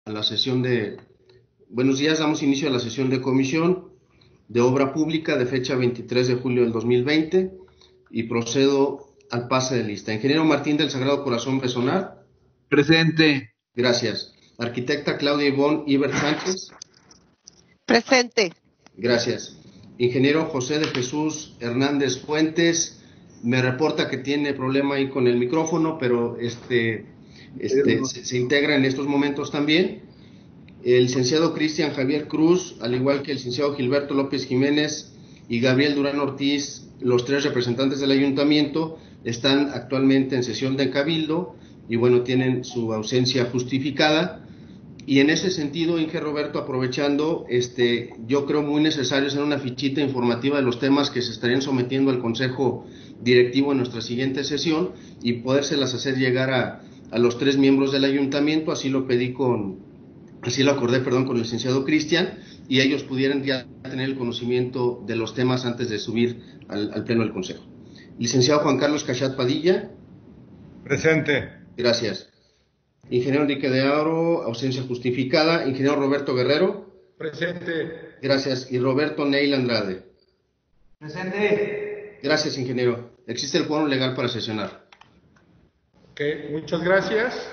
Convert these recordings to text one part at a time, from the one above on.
a la sesión de... Buenos días, damos inicio a la sesión de comisión de obra pública de fecha 23 de julio del 2020 y procedo al pase de lista. Ingeniero Martín del Sagrado Corazón Besonar. Presente. Gracias. Arquitecta Claudia Ivonne Ibert Sánchez. Presente. Gracias. Ingeniero José de Jesús Hernández Fuentes. Me reporta que tiene problema ahí con el micrófono, pero se integra en estos momentos también. El licenciado Cristian Javier Cruz, al igual que el licenciado Gilberto López Jiménez y Gabriel Durán Ortiz, los tres representantes del ayuntamiento, están actualmente en sesión de cabildo y bueno, tienen su ausencia justificada. Y en ese sentido, Inge Roberto, aprovechando, yo creo muy necesario hacer una fichita informativa de los temas que se estarían sometiendo al Consejo Directivo en nuestra siguiente sesión y podérselas hacer llegar a los tres miembros del ayuntamiento. Así lo acordé con el licenciado Cristian, y ellos pudieran ya tener el conocimiento de los temas antes de subir al pleno del Consejo. Licenciado Juan Carlos Cachat Padilla. Presente. Gracias. Ingeniero Enrique de Aro, ausencia justificada. Ingeniero Roberto Guerrero. Presente. Gracias. Y Roberto Neil Andrade. Presente. Gracias, ingeniero. Existe el quórum legal para sesionar. Ok, muchas gracias.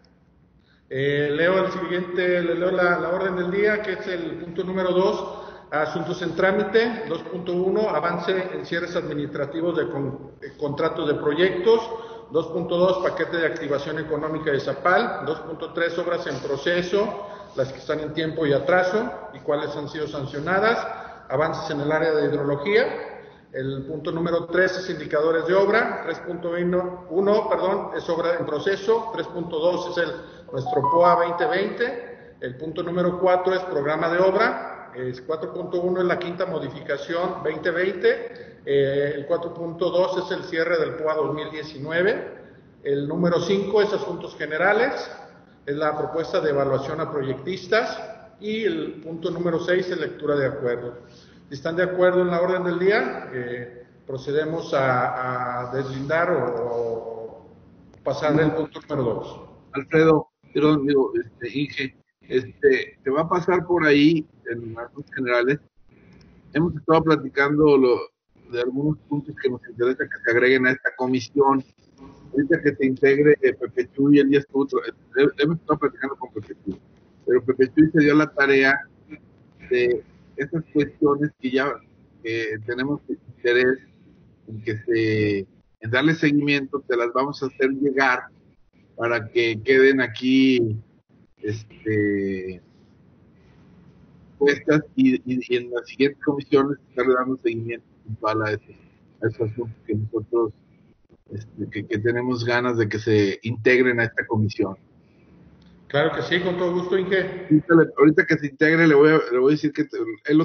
Leo la orden del día, que es el punto número 2, asuntos en trámite. 2.1, avance en cierres administrativos de contratos de proyectos. 2.2, paquete de activación económica de Zapal. 2.3, obras en proceso, las que están en tiempo y atraso y cuáles han sido sancionadas. Avances en el área de hidrología. El punto número 3 es indicadores de obra. 3.1, es obra en proceso. 3.2 es nuestro POA 2020. El punto número 4 es programa de obra. 4.1 es la quinta modificación 2020. El 4.2 es el cierre del POA 2019. El número 5 es asuntos generales, es la propuesta de evaluación a proyectistas. Y el punto número 6 es lectura de acuerdos. Si están de acuerdo en la orden del día, procedemos a deslindar o pasar el punto número 2. Alfredo, Inge, te va a pasar por ahí en asuntos generales. Hemos estado platicando de algunos puntos que nos interesa que se agreguen a esta comisión. Ahorita que se integre Pepe Chuy, el día estuvo, hemos estado platicando con Pepe Chuy, pero Pepe Chuy se dio la tarea de esas cuestiones que ya tenemos interés en darle seguimiento. Te las vamos a hacer llegar para que queden aquí puestas y en las siguientes comisiones estarle dando seguimiento puntual a esos asuntos que nosotros que tenemos ganas de que se integren a esta comisión. Claro que sí, con todo gusto, Inge. Ahorita que se integre le voy a decir que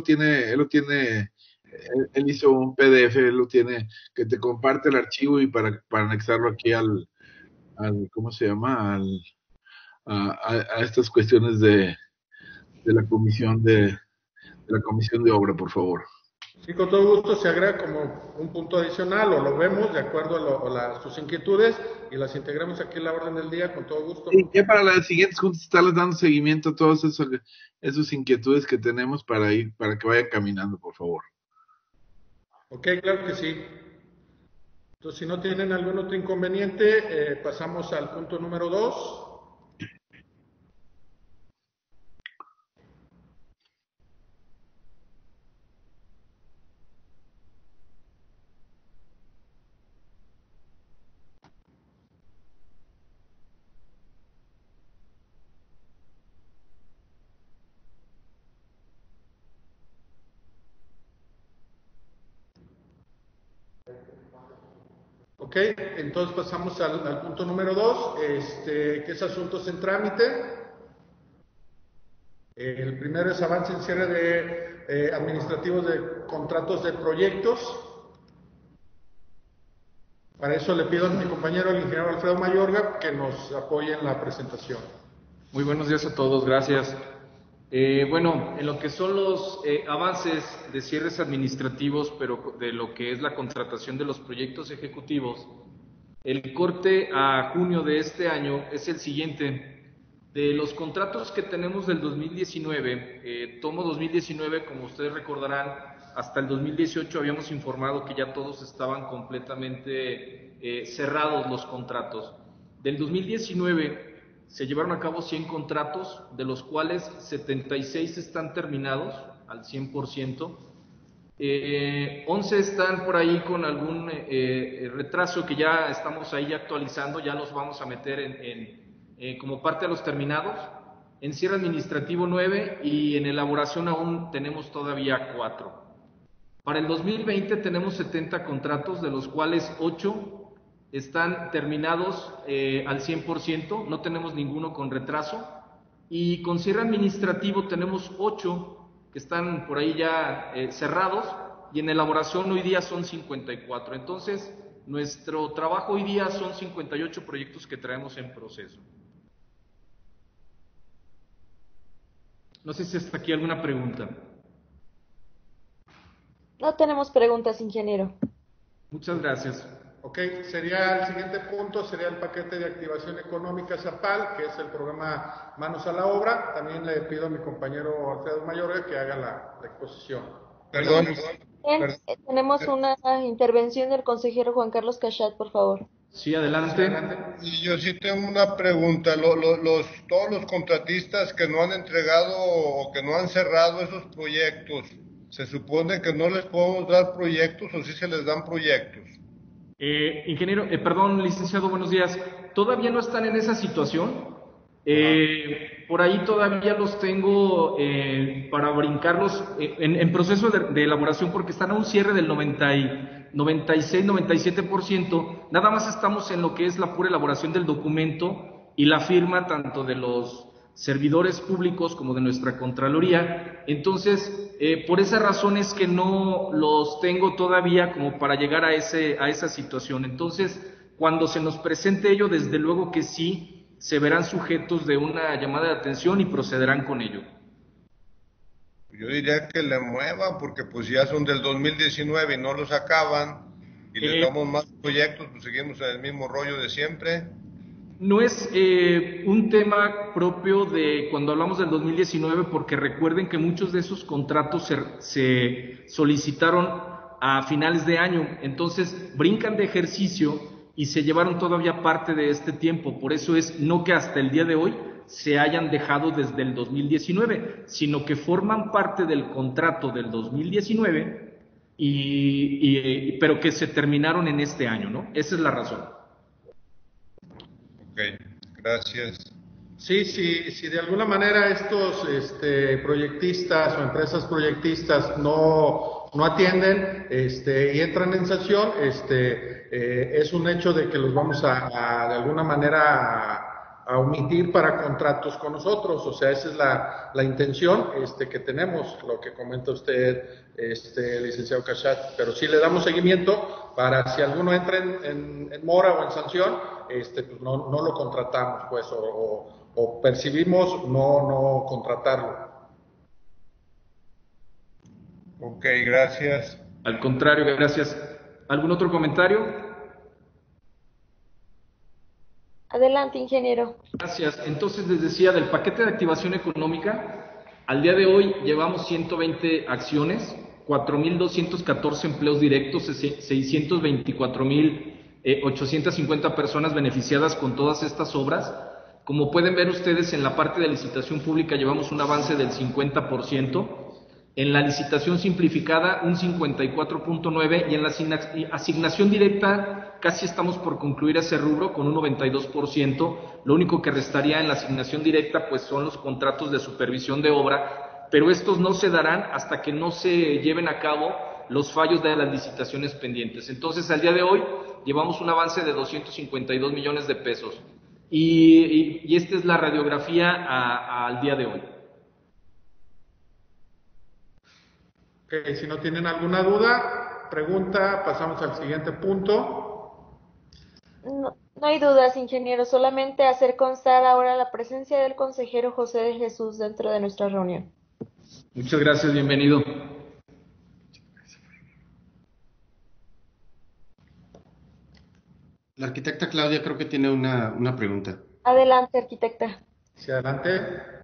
él hizo un PDF, él lo tiene, que te comparte el archivo y para anexarlo aquí al ¿cómo se llama? A estas cuestiones de la comisión de obra, por favor. Sí, con todo gusto se agrega como un punto adicional o lo vemos de acuerdo a sus inquietudes y las integramos aquí en la orden del día con todo gusto. Sí, ya para las siguientes juntas estarles dando seguimiento a todas esas inquietudes que tenemos para que vayan caminando, por favor. Ok, claro que sí. Entonces, si no tienen algún otro inconveniente, pasamos al punto número 2. Ok, entonces pasamos al punto número 2, que es asuntos en trámite. El primero es avance en cierre de administrativos de contratos de proyectos. Para eso le pido a mi compañero, el ingeniero Alfredo Mayorga, que nos apoye en la presentación. Muy buenos días a todos, gracias. Bueno, en lo que son los avances de cierres administrativos, pero de lo que es la contratación de los proyectos ejecutivos, el corte a junio de este año es el siguiente. De los contratos que tenemos del 2019, tomo 2019, como ustedes recordarán, hasta el 2018 habíamos informado que ya todos estaban completamente cerrados los contratos. Del 2019 se llevaron a cabo 100 contratos, de los cuales 76 están terminados al 100%. 11 están por ahí con algún retraso que ya estamos ahí actualizando, ya los vamos a meter como parte de los terminados. En cierre administrativo 9 y en elaboración aún tenemos todavía 4. Para el 2020 tenemos 70 contratos, de los cuales 8 están terminados al 100%, no tenemos ninguno con retraso. Y con cierre administrativo tenemos 8 que están por ahí ya cerrados, y en elaboración hoy día son 54. Entonces, nuestro trabajo hoy día son 58 proyectos que traemos en proceso. No sé si hasta aquí alguna pregunta. No tenemos preguntas, ingeniero. Muchas gracias. Ok, sería el siguiente punto, sería el paquete de activación económica ZAPAL, que es el programa Manos a la Obra. También le pido a mi compañero Alfredo Mayorga que haga la exposición. Perdón. Bien, tenemos una intervención del consejero Juan Carlos Cachat, por favor. Sí, adelante. Y yo sí tengo una pregunta. Todos los contratistas que no han entregado o que no han cerrado esos proyectos, ¿se supone que no les podemos dar proyectos o sí se les dan proyectos? Ingeniero, perdón, licenciado, buenos días. Todavía no están en esa situación. Por ahí todavía los tengo para brincarlos en proceso de elaboración, porque están a un cierre del 96, 97%. Nada más estamos en lo que es la pura elaboración del documento y la firma tanto de los servidores públicos como de nuestra Contraloría. Entonces, por esa razón es que no los tengo todavía como para llegar a esa situación. Entonces, cuando se nos presente ello, desde luego que sí, se verán sujetos de una llamada de atención y procederán con ello. Yo diría que le muevan, porque pues ya son del 2019 y no los acaban, y les damos más proyectos, pues seguimos en el mismo rollo de siempre. No es un tema propio de cuando hablamos del 2019, porque recuerden que muchos de esos contratos se solicitaron a finales de año, entonces brincan de ejercicio y se llevaron todavía parte de este tiempo. Por eso es no que hasta el día de hoy se hayan dejado desde el 2019, sino que forman parte del contrato del 2019, pero que se terminaron en este año, ¿no? Esa es la razón. Ok, gracias. Sí, si de alguna manera estos proyectistas o empresas proyectistas no atienden y entran en sanción, es un hecho de que los vamos a de alguna manera a omitir para contratos con nosotros. O sea, esa es la intención que tenemos, lo que comenta usted, licenciado Cachat, pero sí le damos seguimiento para si alguno entra en mora o en sanción, pues no lo contratamos, pues, o percibimos no contratarlo. Ok, gracias. Al contrario, gracias. ¿Algún otro comentario? Adelante, ingeniero. Gracias. Entonces, les decía, del paquete de activación económica, al día de hoy llevamos 120 acciones, 4.214 empleos directos, 624.850 personas beneficiadas con todas estas obras. Como pueden ver ustedes, en la parte de licitación pública llevamos un avance del 50%, en la licitación simplificada un 54.9% y en la asignación directa casi estamos por concluir ese rubro con un 92%. Lo único que restaría en la asignación directa pues son los contratos de supervisión de obra, pero estos no se darán hasta que no se lleven a cabo los fallos de las licitaciones pendientes. Entonces, al día de hoy llevamos un avance de 252 millones de pesos. Y esta es la radiografía al día de hoy. Okay, si no tienen alguna duda, pregunta, pasamos al siguiente punto. No hay dudas, ingeniero, solamente hacer constar ahora la presencia del consejero José de Jesús dentro de nuestra reunión. Muchas gracias, bienvenido. La arquitecta Claudia creo que tiene una pregunta. Adelante, arquitecta. Sí, adelante.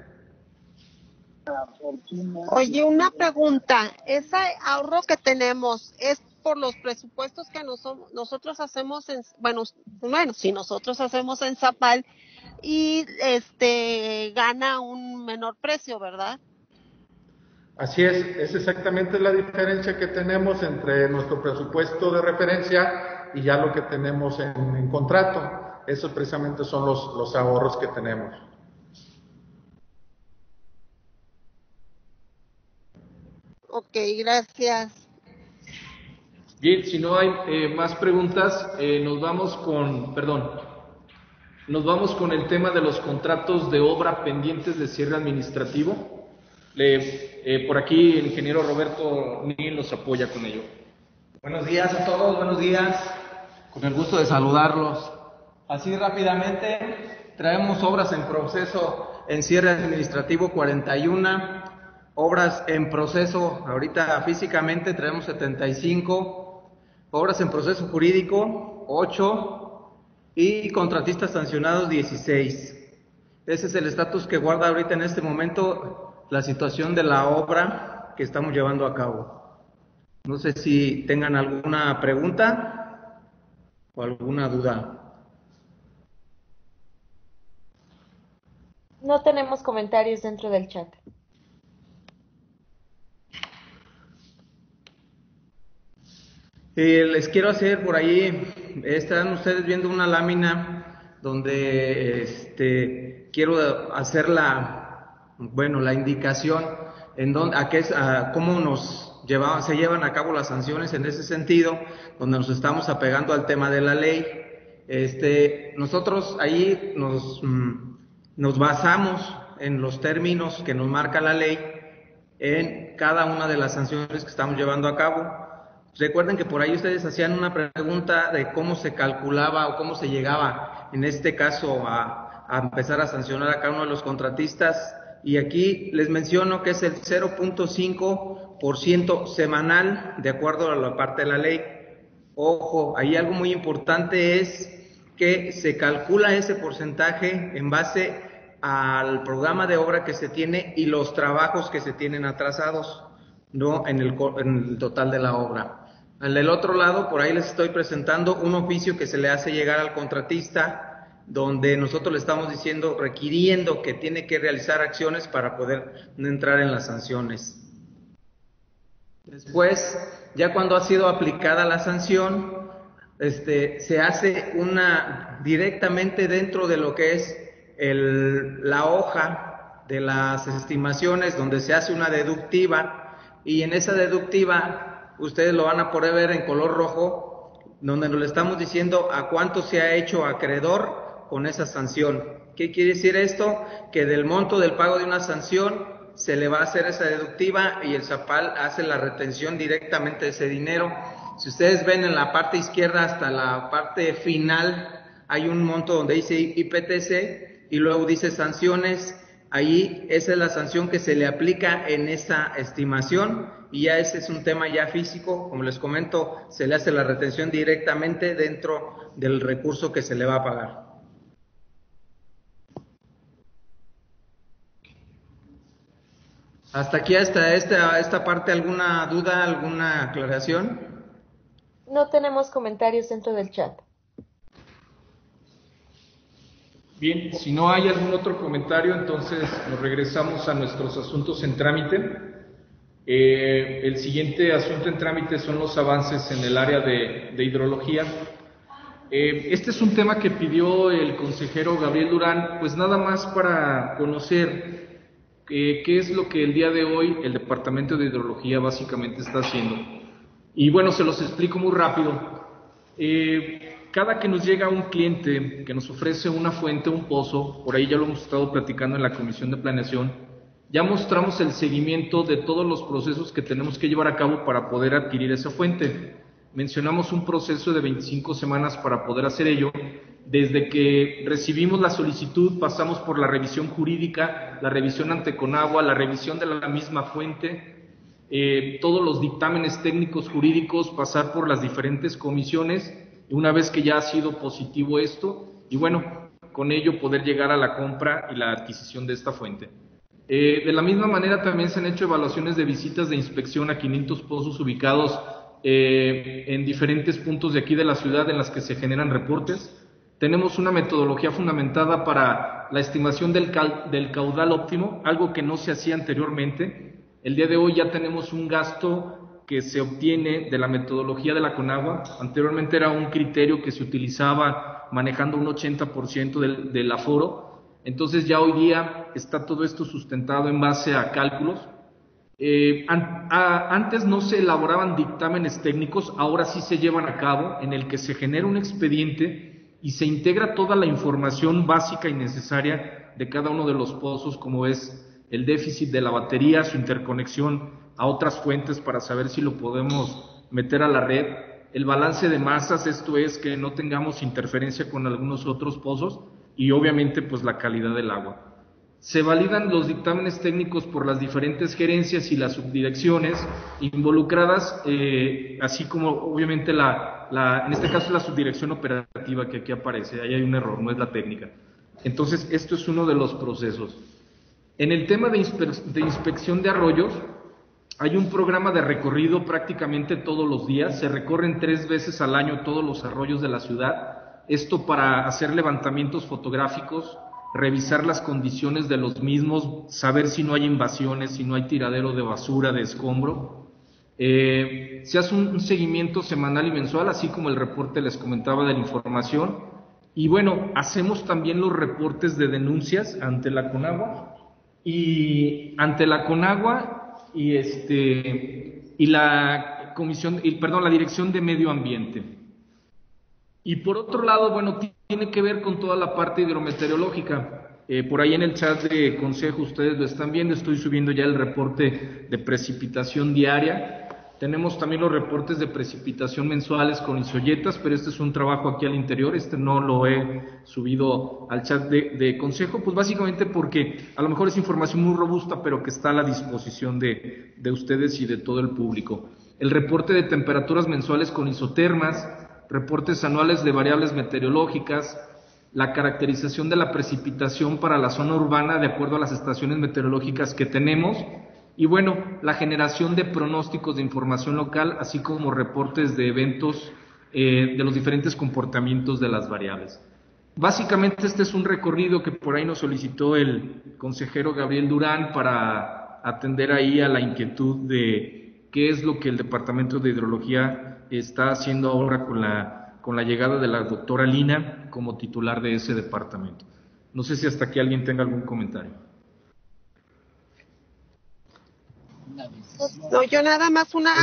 Oye, una pregunta. ¿Ese ahorro que tenemos es por los presupuestos que nosotros hacemos bueno, si nosotros hacemos en Zapal y gana un menor precio, ¿verdad? Así es exactamente la diferencia que tenemos entre nuestro presupuesto de referencia y ya lo que tenemos en contrato. Esos precisamente son los ahorros que tenemos. Ok, gracias. Bien, si no hay más preguntas, nos vamos con el tema de los contratos de obra pendientes de cierre administrativo. Por aquí el ingeniero Roberto Nil nos apoya con ello. Buenos días a todos, buenos días. Con el gusto de saludarlos. Así rápidamente, traemos obras en proceso en cierre administrativo 41, obras en proceso, ahorita físicamente traemos 75, obras en proceso jurídico 8 y contratistas sancionados 16. Ese es el estatus que guarda ahorita en este momento la situación de la obra que estamos llevando a cabo. No sé si tengan alguna pregunta o alguna duda. No tenemos comentarios dentro del chat. Les quiero hacer por ahí, están ustedes viendo una lámina donde quiero hacer la indicación en donde, cómo se llevan a cabo las sanciones en ese sentido, donde nos estamos apegando al tema de la ley. Nosotros ahí nos basamos en los términos que nos marca la ley en cada una de las sanciones que estamos llevando a cabo. Recuerden que por ahí ustedes hacían una pregunta de cómo se calculaba o cómo se llegaba, en este caso, a empezar a sancionar a cada uno de los contratistas. Y aquí les menciono que es el 0.5% semanal, de acuerdo a la parte de la ley. Ojo, ahí algo muy importante es que se calcula ese porcentaje en base al programa de obra que se tiene y los trabajos que se tienen atrasados, no en el total de la obra. En el otro lado, por ahí les estoy presentando un oficio que se le hace llegar al contratista, donde nosotros le estamos diciendo, requiriendo que tiene que realizar acciones para poder entrar en las sanciones. Después, ya cuando ha sido aplicada la sanción, se hace directamente dentro de lo que es la hoja de las estimaciones, donde se hace una deductiva, y en esa deductiva ustedes lo van a poder ver en color rojo, donde nos le estamos diciendo a cuánto se ha hecho acreedor con esa sanción. ¿Qué quiere decir esto? Que del monto del pago de una sanción se le va a hacer esa deductiva y el Zapal hace la retención directamente de ese dinero. Si ustedes ven en la parte izquierda hasta la parte final, hay un monto donde dice IPTC y luego dice sanciones. Ahí esa es la sanción que se le aplica en esa estimación y ya ese es un tema ya físico, como les comento, se le hace la retención directamente dentro del recurso que se le va a pagar. Hasta aquí, hasta esta parte, ¿alguna duda, alguna aclaración? No tenemos comentarios dentro del chat. Bien, si no hay algún otro comentario, entonces nos regresamos a nuestros asuntos en trámite. El siguiente asunto en trámite son los avances en el área de hidrología. Este es un tema que pidió el consejero Gabriel Durán, pues nada más para conocer qué es lo que el día de hoy el Departamento de Hidrología básicamente está haciendo. Y bueno, se los explico muy rápido. Cada que nos llega un cliente que nos ofrece una fuente, un pozo, por ahí ya lo hemos estado platicando en la Comisión de Planeación, ya mostramos el seguimiento de todos los procesos que tenemos que llevar a cabo para poder adquirir esa fuente. Mencionamos un proceso de 25 semanas para poder hacer ello. Desde que recibimos la solicitud, pasamos por la revisión jurídica, la revisión ante Conagua, la revisión de la misma fuente, todos los dictámenes técnicos jurídicos, pasar por las diferentes comisiones. Una vez que ya ha sido positivo esto, y bueno, con ello poder llegar a la compra y la adquisición de esta fuente. De la misma manera también se han hecho evaluaciones de visitas de inspección a 500 pozos ubicados en diferentes puntos de aquí de la ciudad en las que se generan reportes. Tenemos una metodología fundamentada para la estimación del caudal óptimo, algo que no se hacía anteriormente. El día de hoy ya tenemos un gasto que se obtiene de la metodología de la Conagua. Anteriormente era un criterio que se utilizaba manejando un 80% del aforo. Entonces ya hoy día está todo esto sustentado en base a cálculos. Antes no se elaboraban dictámenes técnicos, ahora sí se llevan a cabo, en el que se genera un expediente y se integra toda la información básica y necesaria de cada uno de los pozos, como es el déficit de la batería, su interconexión a otras fuentes para saber si lo podemos meter a la red, el balance de masas, esto es que no tengamos interferencia con algunos otros pozos, y obviamente pues la calidad del agua. Se validan los dictámenes técnicos por las diferentes gerencias y las subdirecciones involucradas, así como obviamente en este caso la subdirección operativa que aquí aparece, ahí hay un error, no es la técnica. Entonces esto es uno de los procesos. En el tema de inspección de arroyos, hay un programa de recorrido prácticamente todos los días, se recorren 3 veces al año todos los arroyos de la ciudad, esto para hacer levantamientos fotográficos, revisar las condiciones de los mismos, saber si no hay invasiones, si no hay tiradero de basura, de escombro. Se hace un seguimiento semanal y mensual, así como el reporte les comentaba de la información. Y bueno, hacemos también los reportes de denuncias ante la Conagua y la la Dirección de Medio Ambiente. Y por otro lado, bueno, tiene que ver con toda la parte hidrometeorológica. Por ahí en el chat de consejo ustedes lo están viendo, estoy subiendo ya el reporte de precipitación diaria. Tenemos también los reportes de precipitación mensuales con isoyetas, pero este es un trabajo aquí al interior, este no lo he subido al chat de consejo, pues básicamente porque a lo mejor es información muy robusta, pero que está a la disposición de ustedes y de todo el público. El reporte de temperaturas mensuales con isotermas, reportes anuales de variables meteorológicas, la caracterización de la precipitación para la zona urbana de acuerdo a las estaciones meteorológicas que tenemos, y bueno, la generación de pronósticos de información local, así como reportes de eventos de los diferentes comportamientos de las variables. Básicamente este es un recorrido que por ahí nos solicitó el consejero Gabriel Durán para atender ahí a la inquietud de qué es lo que el Departamento de Hidrología está haciendo ahora con la llegada de la doctora Lina como titular de ese departamento. No sé si hasta aquí alguien tenga algún comentario. No, yo nada más un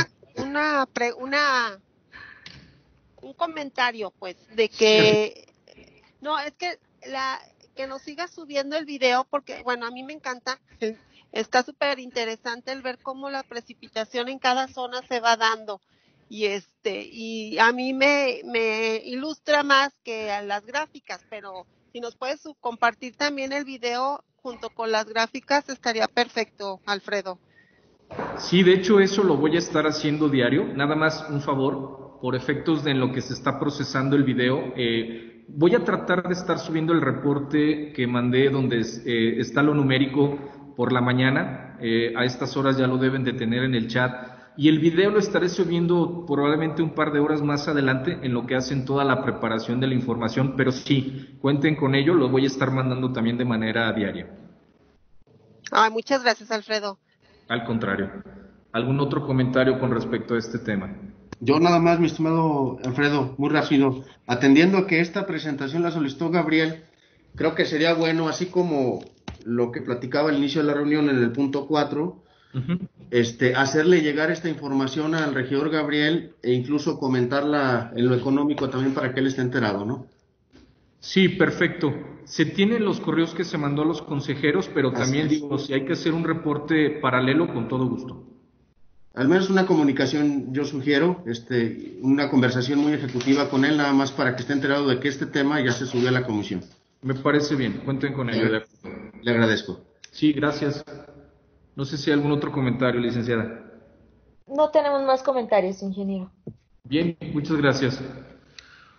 comentario, pues, de que no, es que que nos siga subiendo el video, porque bueno, a mí me encanta, está súper interesante el ver cómo la precipitación en cada zona se va dando. Y a mí me ilustra más que a las gráficas, pero si nos puedes compartir también el video junto con las gráficas estaría perfecto, Alfredo. Sí, de hecho eso lo voy a estar haciendo diario, nada más un favor, por efectos de en lo que se está procesando el video, voy a tratar de estar subiendo el reporte que mandé donde está lo numérico por la mañana, a estas horas ya lo deben de tener en el chat. Y el video lo estaré subiendo probablemente un par de horas más adelante en lo que hacen toda la preparación de la información, pero sí, cuenten con ello, lo voy a estar mandando también de manera diaria. Muchas gracias, Alfredo. Al contrario. ¿Algún otro comentario con respecto a este tema? Yo nada más, mi estimado Alfredo, muy rápido, atendiendo a que esta presentación la solicitó Gabriel, creo que sería bueno, así como lo que platicaba al inicio de la reunión en el punto 4, hacerle llegar esta información al regidor Gabriel e incluso comentarla en lo económico también para que él esté enterado, ¿no? Sí, perfecto. Se tienen los correos que se mandó a los consejeros, pero también digo, si hay que hacer un reporte paralelo, con todo gusto. Al menos una comunicación, yo sugiero, una conversación muy ejecutiva con él, nada más para que esté enterado de que este tema ya se subió a la comisión. Me parece bien, cuenten con ello. Le agradezco. Sí, gracias. No sé si hay algún otro comentario, licenciada. No tenemos más comentarios, ingeniero. Bien, muchas gracias.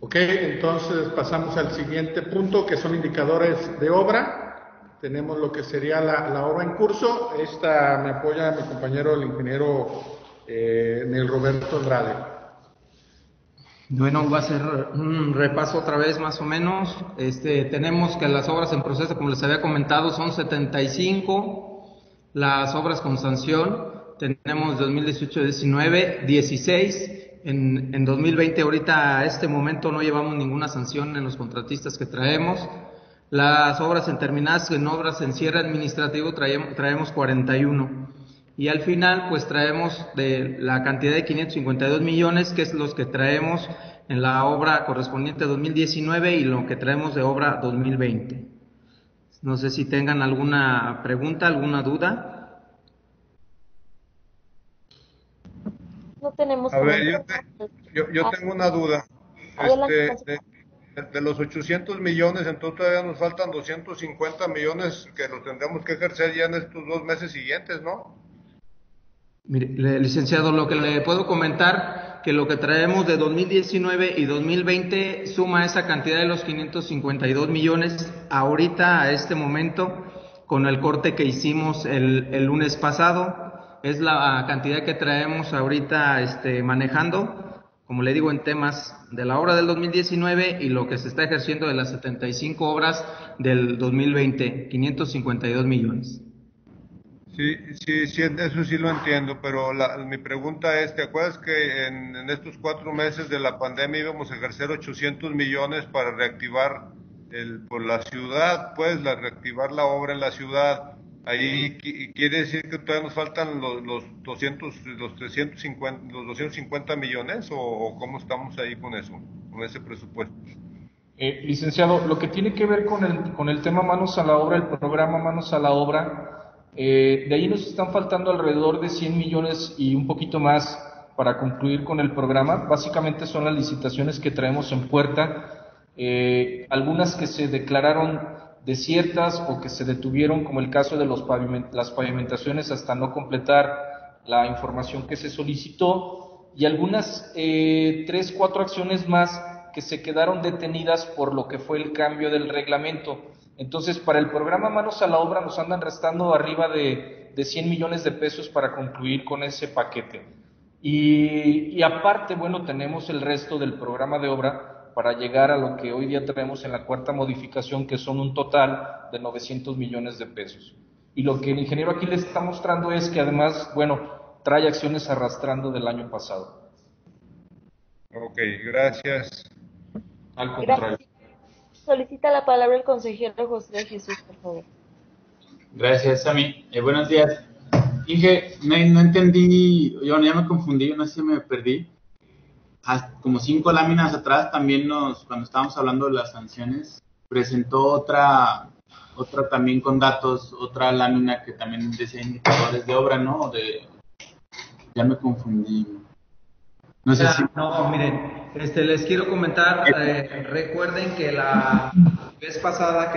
Ok, entonces pasamos al siguiente punto, que son indicadores de obra. Tenemos lo que sería la obra en curso. Esta me apoya mi compañero, el ingeniero Nel Roberto Andrade. Bueno, va a ser un repaso otra vez más o menos. Tenemos que las obras en proceso, como les había comentado, son 75. Las obras con sanción tenemos 2018-19, 16. En 2020, ahorita a este momento no llevamos ninguna sanción en los contratistas que traemos. Las obras terminadas en obras en cierre administrativo traemos 41. Y al final, pues traemos de la cantidad de 552 millones, que es los que traemos en la obra correspondiente a 2019 y lo que traemos de obra 2020. No sé si tengan alguna pregunta, alguna duda. No tenemos. A ver, yo tengo una duda. De los 800 millones, entonces todavía nos faltan 250 millones que los tendremos que ejercer ya en estos 2 meses siguientes, ¿no? Mire, licenciado, lo que le puedo comentar, que lo que traemos de 2019 y 2020 suma esa cantidad de los 552 millones ahorita, a este momento, con el corte que hicimos el lunes pasado. Es la cantidad que traemos ahorita manejando, como le digo, en temas de la obra del 2019 y lo que se está ejerciendo de las 75 obras del 2020, 552 millones. Sí, eso sí lo entiendo, pero mi pregunta es, ¿te acuerdas que en estos 4 meses de la pandemia íbamos a ejercer 800 millones para reactivar por la ciudad, reactivar la obra en la ciudad? Ahí quiere decir que todavía nos faltan los 250 millones, o ¿cómo estamos ahí con eso, con ese presupuesto? Licenciado, lo que tiene que ver con el tema Manos a la Obra, el programa Manos a la Obra, de ahí nos están faltando alrededor de 100 millones y un poquito más para concluir con el programa. Básicamente son las licitaciones que traemos en puerta, algunas que se declararon desiertas o que se detuvieron, como el caso de las pavimentaciones hasta no completar la información que se solicitó, y algunas 3, 4 acciones más que se quedaron detenidas por lo que fue el cambio del reglamento. Entonces, para el programa Manos a la Obra nos andan restando arriba de 100 millones de pesos para concluir con ese paquete. Y aparte, bueno, tenemos el resto del programa de obra para llegar a lo que hoy día tenemos en la cuarta modificación, que son un total de 900 millones de pesos. Y lo que el ingeniero aquí les está mostrando es que además, bueno, trae acciones arrastrando del año pasado. Ok, gracias. Al contrario. Gracias. Solicita la palabra el consejero José de Jesús, por favor. Gracias, Sami. Buenos días. Inge, no entendí, ya me confundí, no sé si me perdí. Como 5 láminas atrás también cuando estábamos hablando de las sanciones, presentó otra también con datos, otra lámina que también decía indicadores de obra, ¿no? Ya me confundí. No sé si... No, miren, les quiero comentar, recuerden que la vez pasada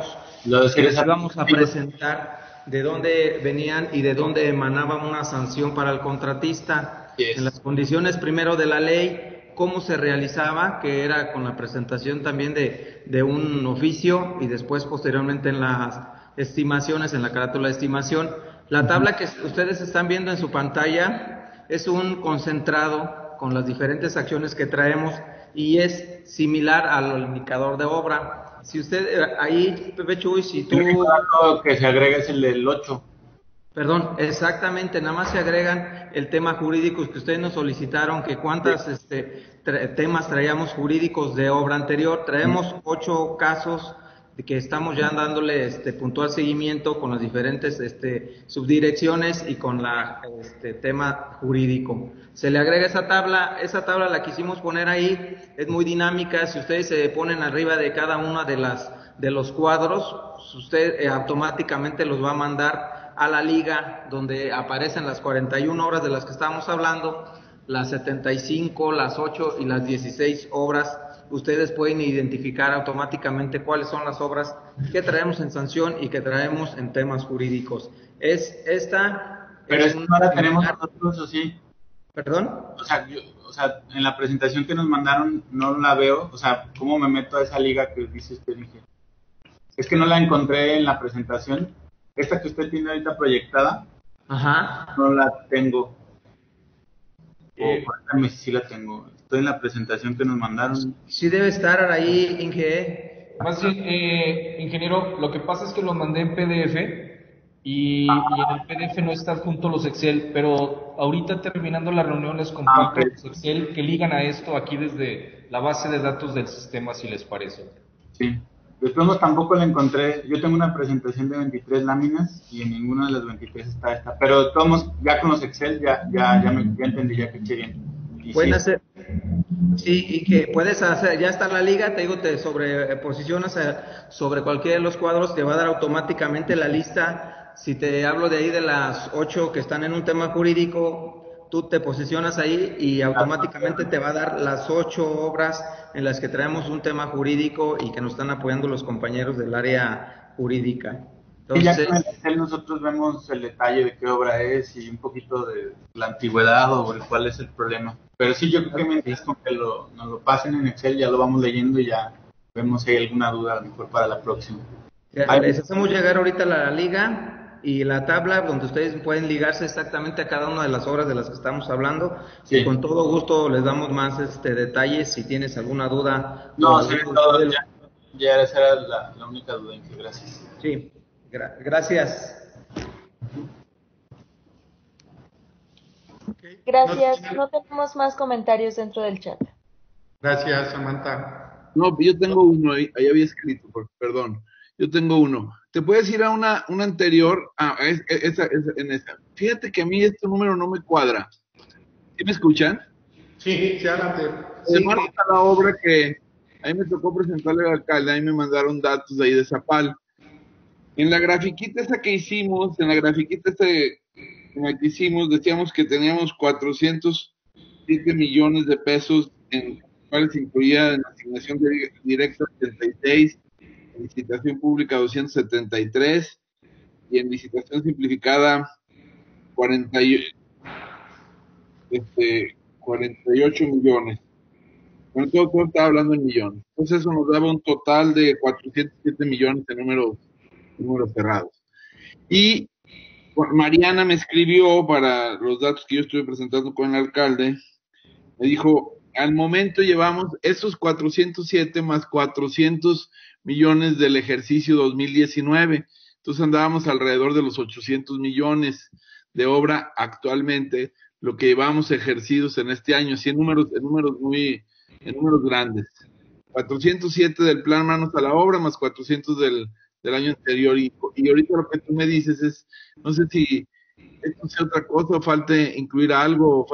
íbamos a presentar de dónde venían y de dónde emanaba una sanción para el contratista. Yes. En las condiciones primero de la ley, cómo se realizaba, que era con la presentación también de un oficio, y después posteriormente en las estimaciones, en la carátula de estimación. La tabla que ustedes están viendo en su pantalla es un concentrado con las diferentes acciones que traemos y es similar al indicador de obra. Si usted, ahí, Pepe Chuy, si tú... El dato que se agrega es el del 8. Perdón, exactamente, nada más se agregan el tema jurídico que ustedes nos solicitaron, que cuántas temas traíamos jurídicos de obra anterior. Traemos 8 casos de que estamos ya dándole puntual seguimiento con las diferentes subdirecciones y con la tema jurídico. Se le agrega esa tabla la quisimos poner ahí, es muy dinámica. Si ustedes se ponen arriba de cada una de los cuadros, usted automáticamente los va a mandar a la liga donde aparecen las 41 obras de las que estábamos hablando, las 75, las 8 y las 16 obras. Ustedes pueden identificar automáticamente cuáles son las obras que traemos en sanción y que traemos en temas jurídicos. Pero esta no la tenemos nosotros, ¿o sí? ¿Perdón? O o sea, en la presentación que nos mandaron no la veo, o sea, ¿cómo me meto a esa liga que dice usted, Inge? Es que no la encontré en la presentación. Esta que usted tiene ahorita proyectada, Ajá. no la tengo. Cuéntame si sí la tengo. Estoy en la presentación que nos mandaron. Sí debe estar ahí, Inge. Más bien, ingeniero, lo que pasa es que lo mandé en PDF y en el PDF no están junto los Excel, pero ahorita terminando la reunión les comparto ok. los Excel que ligan a esto aquí desde la base de datos del sistema, si les parece. Sí. De todos modos, tampoco la encontré. Yo tengo una presentación de 23 láminas y en ninguna de las 23 está esta. Pero de todos modos, ya con los Excel ya entendí ya que querían. Y Pueden sí. hacer, sí, y que puedes hacer, ya está la liga, te digo, te sobreposicionas sobre cualquiera de los cuadros, te va a dar automáticamente la lista. Si te hablo de ahí de las 8 que están en un tema jurídico, tú te posicionas ahí y automáticamente te va a dar las 8 obras en las que traemos un tema jurídico y que nos están apoyando los compañeros del área jurídica. Y ya con el Entonces, Excel nosotros vemos el detalle de qué obra es y un poquito de la antigüedad o cuál es el problema. Pero sí, yo creo que mientras con que nos lo pasen en Excel ya lo vamos leyendo y ya vemos si hay alguna duda a lo mejor para la próxima. les hacemos llegar ahorita la liga y la tabla donde ustedes pueden ligarse exactamente a cada una de las obras de las que estamos hablando. Sí. Y con todo gusto les damos más detalles si tienes alguna duda. No, o sí, alguno todo, de- ya esa era la única duda, Inge, gracias. Sí, gracias. Ok. Gracias. No tenemos más comentarios dentro del chat. Gracias, Samantha. No, yo tengo uno, ahí había escrito, perdón. Yo tengo uno. ¿Te puedes ir a una anterior? En esa. Fíjate que a mí este número no me cuadra. ¿Sí me escuchan? Sí, adelante. Además está la obra que a mí me tocó presentarle al alcalde, ahí me mandaron datos de ahí de Zapal. En la grafiquita esa que hicimos, en la que hicimos, decíamos que teníamos 407 millones de pesos, en los cuales incluía en asignación directa 76, en licitación pública 273 y en licitación simplificada 48 millones. Bueno, todo estaba hablando en millones. Entonces eso nos daba un total de 407 millones de números cerrados. Y Mariana me escribió para los datos que yo estuve presentando con el alcalde. Me dijo, al momento llevamos esos 407 más 400 millones del ejercicio 2019. Entonces andábamos alrededor de los 800 millones de obra actualmente, lo que llevamos ejercidos en este año, sí, en números grandes. 407 del plan Manos a la Obra más 400 del año anterior. Y ahorita lo que tú me dices es, no sé si esto sea otra cosa, o falta incluir algo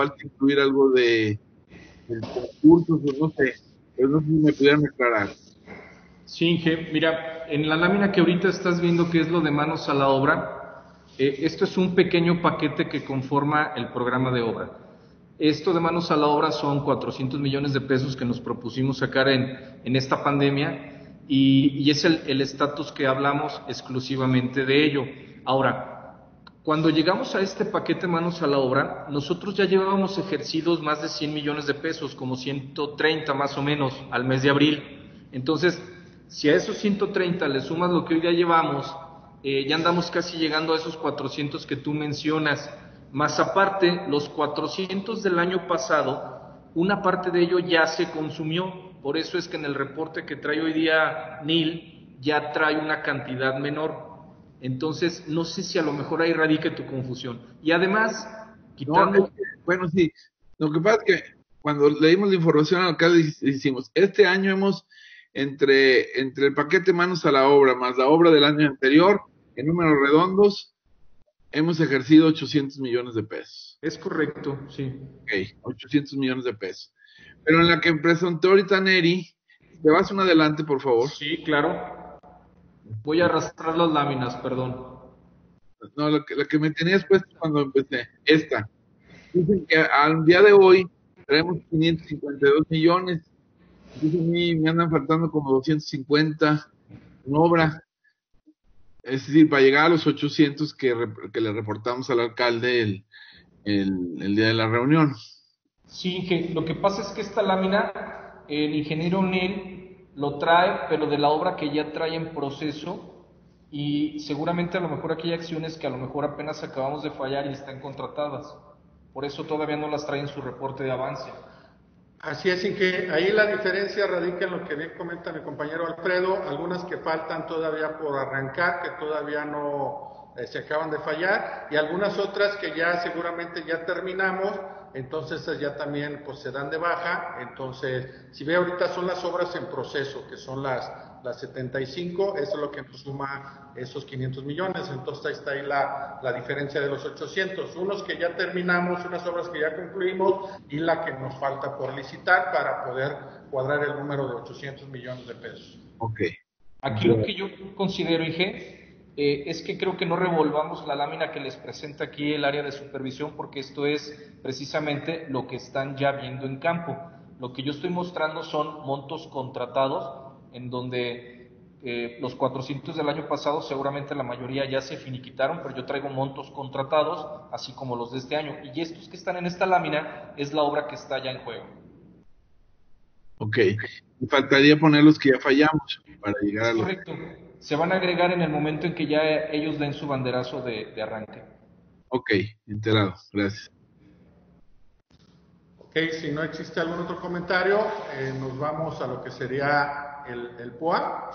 de concursos, o no sé, pero no sé si me pudieran aclarar. Sí, Inge, mira, en la lámina que ahorita estás viendo que es lo de manos a la obra, esto es un pequeño paquete que conforma el programa de obra. Esto de manos a la obra son 400 millones de pesos que nos propusimos sacar en esta pandemia y es el estatus que hablamos exclusivamente de ello. Ahora, cuando llegamos a este paquete manos a la obra, nosotros ya llevábamos ejercidos más de 100 millones de pesos, como 130 más o menos al mes de abril. Entonces, si a esos 130 le sumas lo que hoy ya llevamos, ya andamos casi llegando a esos 400 que tú mencionas. Más aparte, los 400 del año pasado, una parte de ello ya se consumió. Por eso es que en el reporte que trae hoy día NIL ya trae una cantidad menor. Entonces, no sé si a lo mejor ahí radique tu confusión. Y además, quitando... No, bueno, sí, lo que pasa es que cuando leímos la información al alcalde hicimos, este año hemos, entre el paquete manos a la obra más la obra del año anterior, en números redondos, hemos ejercido 800 millones de pesos. Es correcto, sí. Ok, 800 millones de pesos. Pero en la que presentó ahorita Neri, ¿te vas un adelante, por favor? Sí, claro. Voy a arrastrar las láminas, perdón. No, la que me tenías puesto cuando empecé, esta. Dicen que al día de hoy traemos 552 millones. Entonces a mí me andan faltando como 250 en obra. Es decir, para llegar a los 800 que le reportamos al alcalde el día de la reunión. Sí, Inge, lo que pasa es que esta lámina, el ingeniero O'Neill lo trae, pero de la obra que ya trae en proceso, y seguramente a lo mejor aquí hay acciones que a lo mejor apenas acabamos de fallar y están contratadas. Por eso todavía no las trae en su reporte de avance. Así es, que ahí la diferencia radica en lo que bien comenta mi compañero Alfredo, algunas que faltan todavía por arrancar, que todavía no se acaban de fallar, y algunas otras que ya seguramente ya terminamos, entonces ya también pues se dan de baja. Entonces, si ve ahorita son las obras en proceso, que son las 75, eso es lo que nos suma esos 500 millones, entonces ahí está ahí la diferencia de los 800, unos que ya terminamos, unas obras que ya concluimos y la que nos falta por licitar para poder cuadrar el número de 800 millones de pesos. Ok. Aquí lo que yo considero, Inge, es que creo que no revolvamos la lámina que les presenta aquí el área de supervisión, porque esto es precisamente lo que están ya viendo en campo. Lo que yo estoy mostrando son montos contratados, en donde los 400 del año pasado seguramente la mayoría ya se finiquitaron, pero yo traigo montos contratados, así como los de este año. Y estos que están en esta lámina es la obra que está ya en juego. Ok. Y faltaría poner los que ya fallamos para llegar a los... Correcto. Se van a agregar en el momento en que ya ellos den su banderazo de arranque. Ok, enterado. Gracias. Ok, si no existe algún otro comentario, nos vamos a lo que sería el POA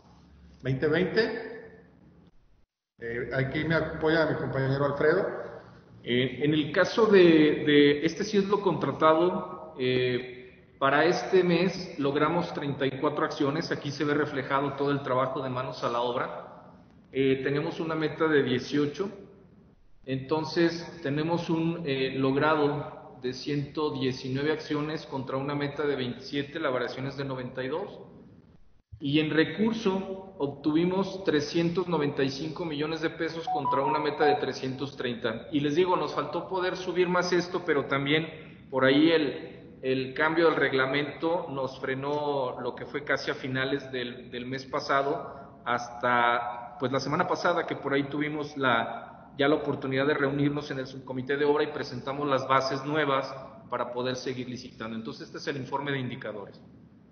2020. Aquí me apoya mi compañero Alfredo. En el caso de este sí es lo contratado, para este mes logramos 34 acciones, aquí se ve reflejado todo el trabajo de manos a la obra. Tenemos una meta de 18, entonces tenemos un logrado de 119 acciones contra una meta de 27, la variación es de 92. Y en recurso obtuvimos 395 millones de pesos contra una meta de 330. Y les digo, nos faltó poder subir más esto, pero también por ahí el cambio del reglamento nos frenó lo que fue casi a finales del mes pasado, hasta pues la semana pasada, que por ahí tuvimos ya la oportunidad de reunirnos en el subcomité de obra y presentamos las bases nuevas para poder seguir licitando. Entonces este es el informe de indicadores.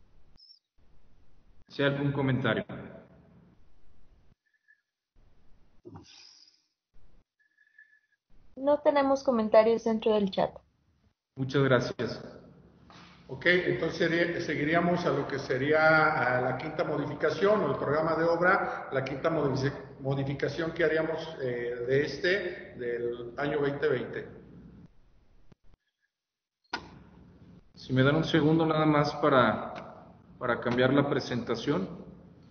Si hay algún comentario. No tenemos comentarios dentro del chat. Muchas gracias. Ok, entonces seguiríamos a lo que sería a la quinta modificación o el programa de obra, la quinta modificación que haríamos del año 2020. Si me dan un segundo nada más para cambiar la presentación.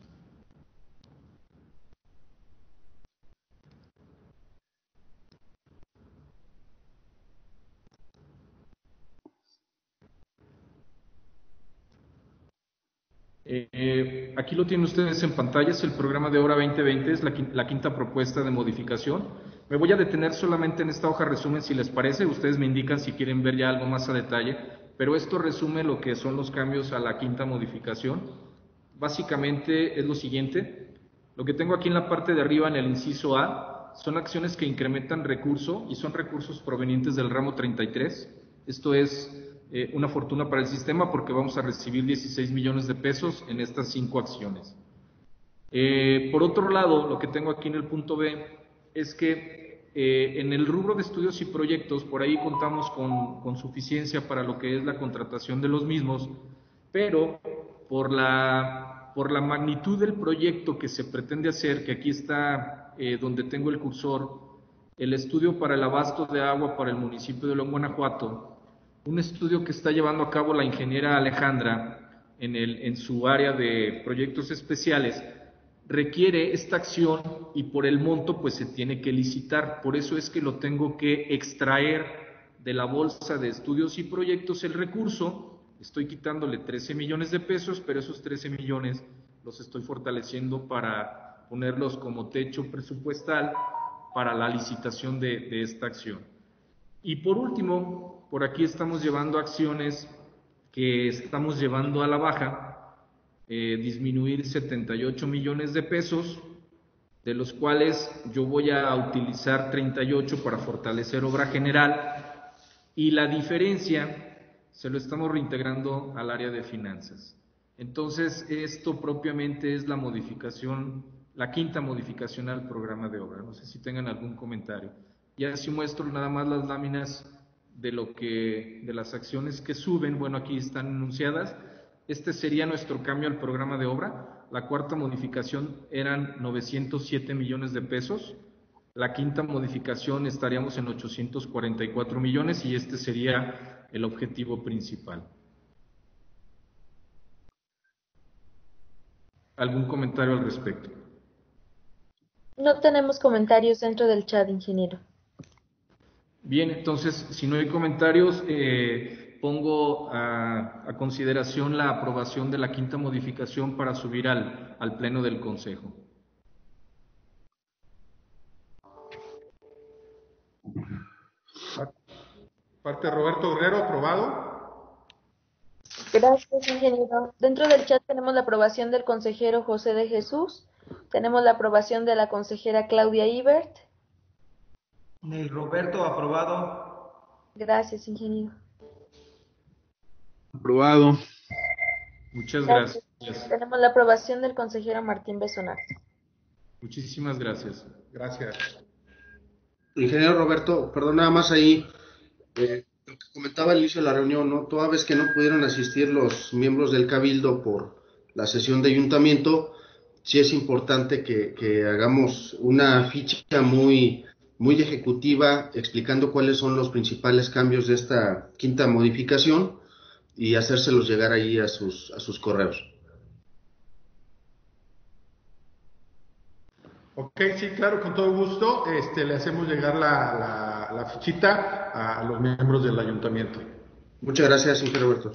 Aquí lo tienen ustedes en pantalla, es el programa de obra 2020, es la quinta propuesta de modificación. Me voy a detener solamente en esta hoja resumen si les parece, ustedes me indican si quieren ver ya algo más a detalle, pero esto resume lo que son los cambios a la quinta modificación. Básicamente es lo siguiente, lo que tengo aquí en la parte de arriba en el inciso A son acciones que incrementan recurso y son recursos provenientes del ramo 33, esto es una fortuna para el sistema porque vamos a recibir 16 millones de pesos en estas 5 acciones. Por otro lado, lo que tengo aquí en el punto B es que en el rubro de estudios y proyectos, por ahí contamos con suficiencia para lo que es la contratación de los mismos, pero por la magnitud del proyecto que se pretende hacer, que aquí está donde tengo el cursor, el estudio para el abasto de agua para el municipio de León, Guanajuato, un estudio que está llevando a cabo la ingeniera Alejandra en su área de proyectos especiales, requiere esta acción y por el monto pues se tiene que licitar, por eso es que lo tengo que extraer de la bolsa de estudios y proyectos el recurso, estoy quitándole 13 millones de pesos, pero esos 13 millones los estoy fortaleciendo para ponerlos como techo presupuestal para la licitación de esta acción. Y por último, por aquí estamos llevando acciones que estamos llevando a la baja, disminuir 78 millones de pesos, de los cuales yo voy a utilizar 38 para fortalecer obra general, y la diferencia se lo estamos reintegrando al área de finanzas. Entonces, esto propiamente es la modificación, la quinta modificación al programa de obra. No sé si tengan algún comentario. Y así muestro nada más las láminas de las acciones que suben. Bueno, aquí están enunciadas. Este sería nuestro cambio al programa de obra. La cuarta modificación eran 907 millones de pesos. La quinta modificación estaríamos en 844 millones y este sería el objetivo principal. ¿Algún comentario al respecto? No tenemos comentarios dentro del chat, ingeniero. Bien, entonces, si no hay comentarios, pongo a consideración la aprobación de la quinta modificación para subir al Pleno del Consejo. Parte Roberto Guerrero, aprobado. Gracias, ingeniero. Dentro del chat tenemos la aprobación del consejero José de Jesús, tenemos la aprobación de la consejera Claudia Ibert. Ney Roberto, aprobado. Gracias, ingeniero. Aprobado. Muchas gracias. Tenemos la aprobación del consejero Martín Besonarte. Muchísimas gracias. Gracias. Ingeniero Roberto, perdón, nada más ahí, lo que comentaba al inicio de la reunión, ¿no? Toda vez que no pudieron asistir los miembros del Cabildo por la sesión de ayuntamiento, sí es importante que hagamos una ficha muy ejecutiva explicando cuáles son los principales cambios de esta quinta modificación y hacérselos llegar ahí a sus correos. Ok, sí, claro, con todo gusto. Le hacemos llegar la fichita a los miembros del ayuntamiento. Muchas gracias, ingeniero Roberto.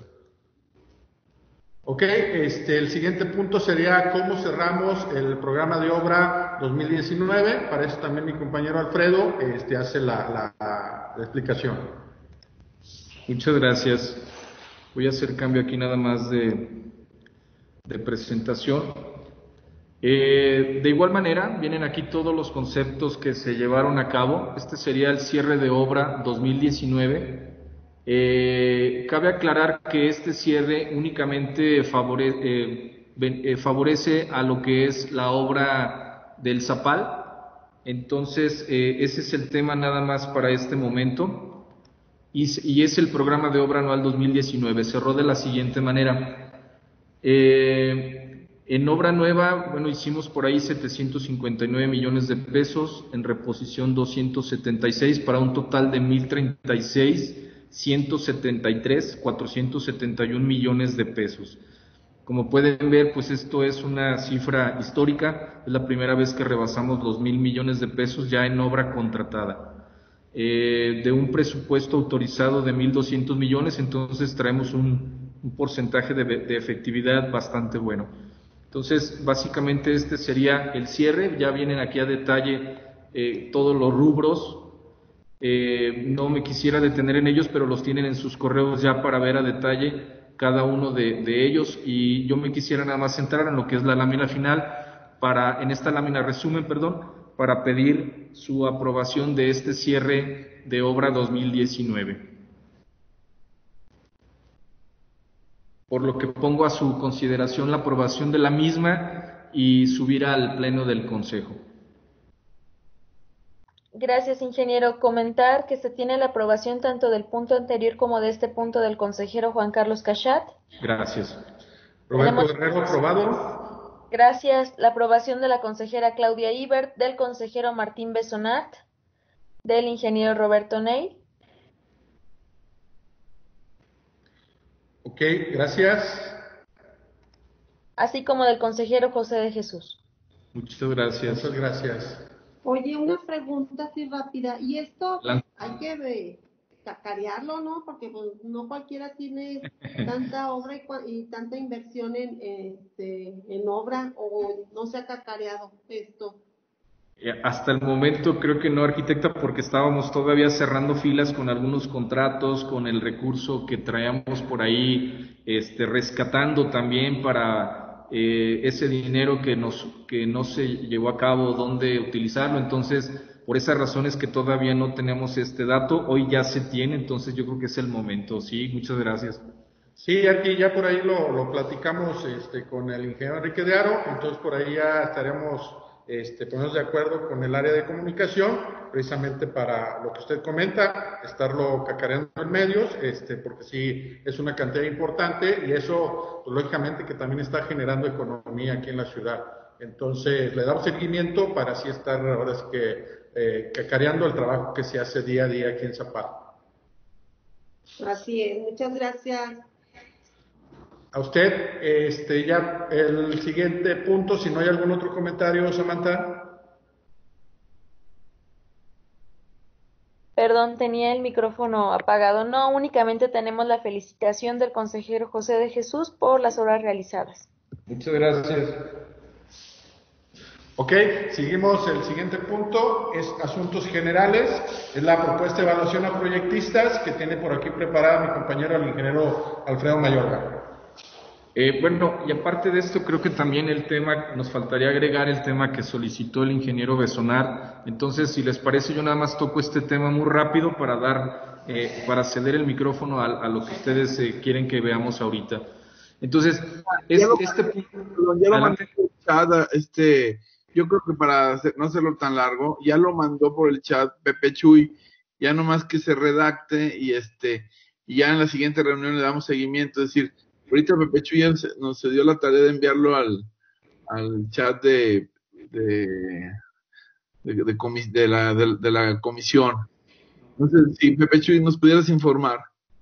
Ok, el siguiente punto sería cómo cerramos el programa de obra 2019. Para eso también mi compañero Alfredo hace la explicación. Muchas gracias. Voy a hacer cambio aquí nada más de presentación. De igual manera, vienen aquí todos los conceptos que se llevaron a cabo. Este sería el cierre de obra 2019. Cabe aclarar que este cierre únicamente favorece a lo que es la obra del Zapal. Entonces, ese es el tema nada más para este momento. Y es el programa de obra anual 2019. Cerró de la siguiente manera. En obra nueva, bueno, hicimos por ahí 759 millones de pesos, en reposición 276, para un total de 1,036,173,471 millones de pesos. Como pueden ver, pues esto es una cifra histórica, es la primera vez que rebasamos los 1,000 millones de pesos ya en obra contratada. De un presupuesto autorizado de 1,200 millones, entonces traemos un porcentaje de efectividad bastante bueno. Entonces, básicamente este sería el cierre. Ya vienen aquí a detalle todos los rubros. No me quisiera detener en ellos, pero los tienen en sus correos ya para ver a detalle cada uno de ellos. Y yo me quisiera nada más centrar en lo que es la lámina final, en esta lámina resumen, para pedir su aprobación de este cierre de obra 2019. Por lo que pongo a su consideración la aprobación de la misma y subir al Pleno del Consejo. Gracias, ingeniero. Comentar que se tiene la aprobación tanto del punto anterior como de este punto del consejero Juan Carlos Cachat. Gracias. Roberto Guerrero, aprobado. Gracias. La aprobación de la consejera Claudia Ibert, del consejero Martín Besonat, del ingeniero Roberto Ney. Ok, gracias. Así como del consejero José de Jesús. Muchas gracias. Muchas gracias. Oye, una pregunta así rápida. ¿Y esto Adelante. hay que cacarearlo, no? Porque pues, no cualquiera tiene tanta obra y tanta inversión en obra, o no se ha cacareado esto. Hasta el momento creo que no, arquitecta, porque estábamos todavía cerrando filas con algunos contratos, con el recurso que traíamos por ahí, rescatando también para ese dinero que no se llevó a cabo, dónde utilizarlo. Entonces, por esas razones que todavía no tenemos este dato, hoy ya se tiene, entonces yo creo que es el momento. Sí, muchas gracias. Sí, aquí ya por ahí lo platicamos con el ingeniero Enrique de Haro, entonces por ahí ya estaremos ponernos de acuerdo con el área de comunicación, precisamente para lo que usted comenta, estarlo cacareando en medios, porque sí es una cantidad importante y eso, pues, lógicamente que también está generando economía aquí en la ciudad. Entonces le damos seguimiento para así estar ahora sí que cacareando el trabajo que se hace día a día aquí en Zapata. Así es, muchas gracias. A usted, ya el siguiente punto, si no hay algún otro comentario, Samantha. Perdón, tenía el micrófono apagado. No, únicamente tenemos la felicitación del consejero José de Jesús por las obras realizadas. Muchas gracias. Ok, seguimos. El siguiente punto es asuntos generales. Es la propuesta de evaluación a proyectistas que tiene por aquí preparada mi compañero, el ingeniero Alfredo Mayorga. Bueno, y aparte de esto, creo que también el tema, nos faltaría agregar el tema que solicitó el ingeniero Besonar. Entonces, si les parece, yo nada más toco este tema muy rápido para ceder el micrófono a lo que ustedes quieren que veamos ahorita. Entonces, ya lo mandé por el chat, yo creo que para no hacerlo tan largo, ya lo mandó por el chat Pepe Chuy, ya nomás que se redacte y ya en la siguiente reunión le damos seguimiento, es decir, ahorita Pepe Chuy nos dio la tarea de enviarlo al chat de la comisión. Entonces, si Pepe Chuy nos pudieras informar.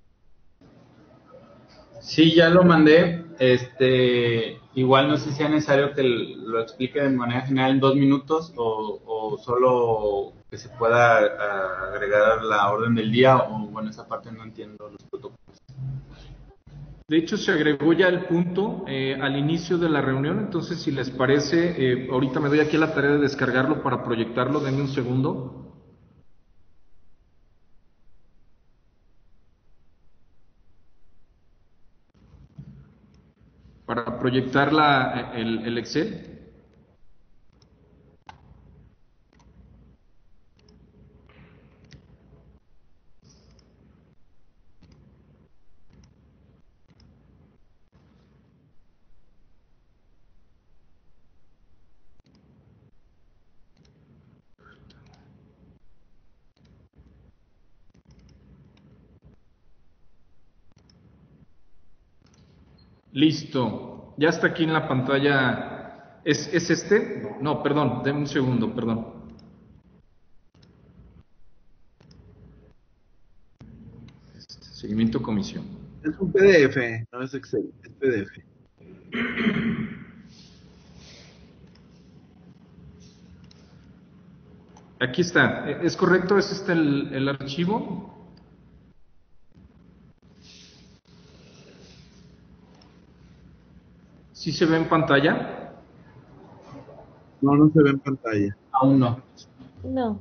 Sí, ya lo mandé. Igual no sé si es necesario que lo explique de manera general en 2 minutos o solo que se pueda agregar la orden del día, o bueno, esa parte no entiendo los protocolos. De hecho, se agregó ya el punto al inicio de la reunión, entonces si les parece, ahorita me doy aquí la tarea de descargarlo para proyectarlo, denme un segundo. Para proyectar el Excel. Listo, ya está aquí en la pantalla. ¿Es este? No, perdón, denme un segundo, perdón. Seguimiento comisión. Es un PDF, no es Excel, es PDF. Aquí está, ¿es correcto? ¿Es el archivo? ¿Sí se ve en pantalla? No se ve en pantalla. Aún no. No.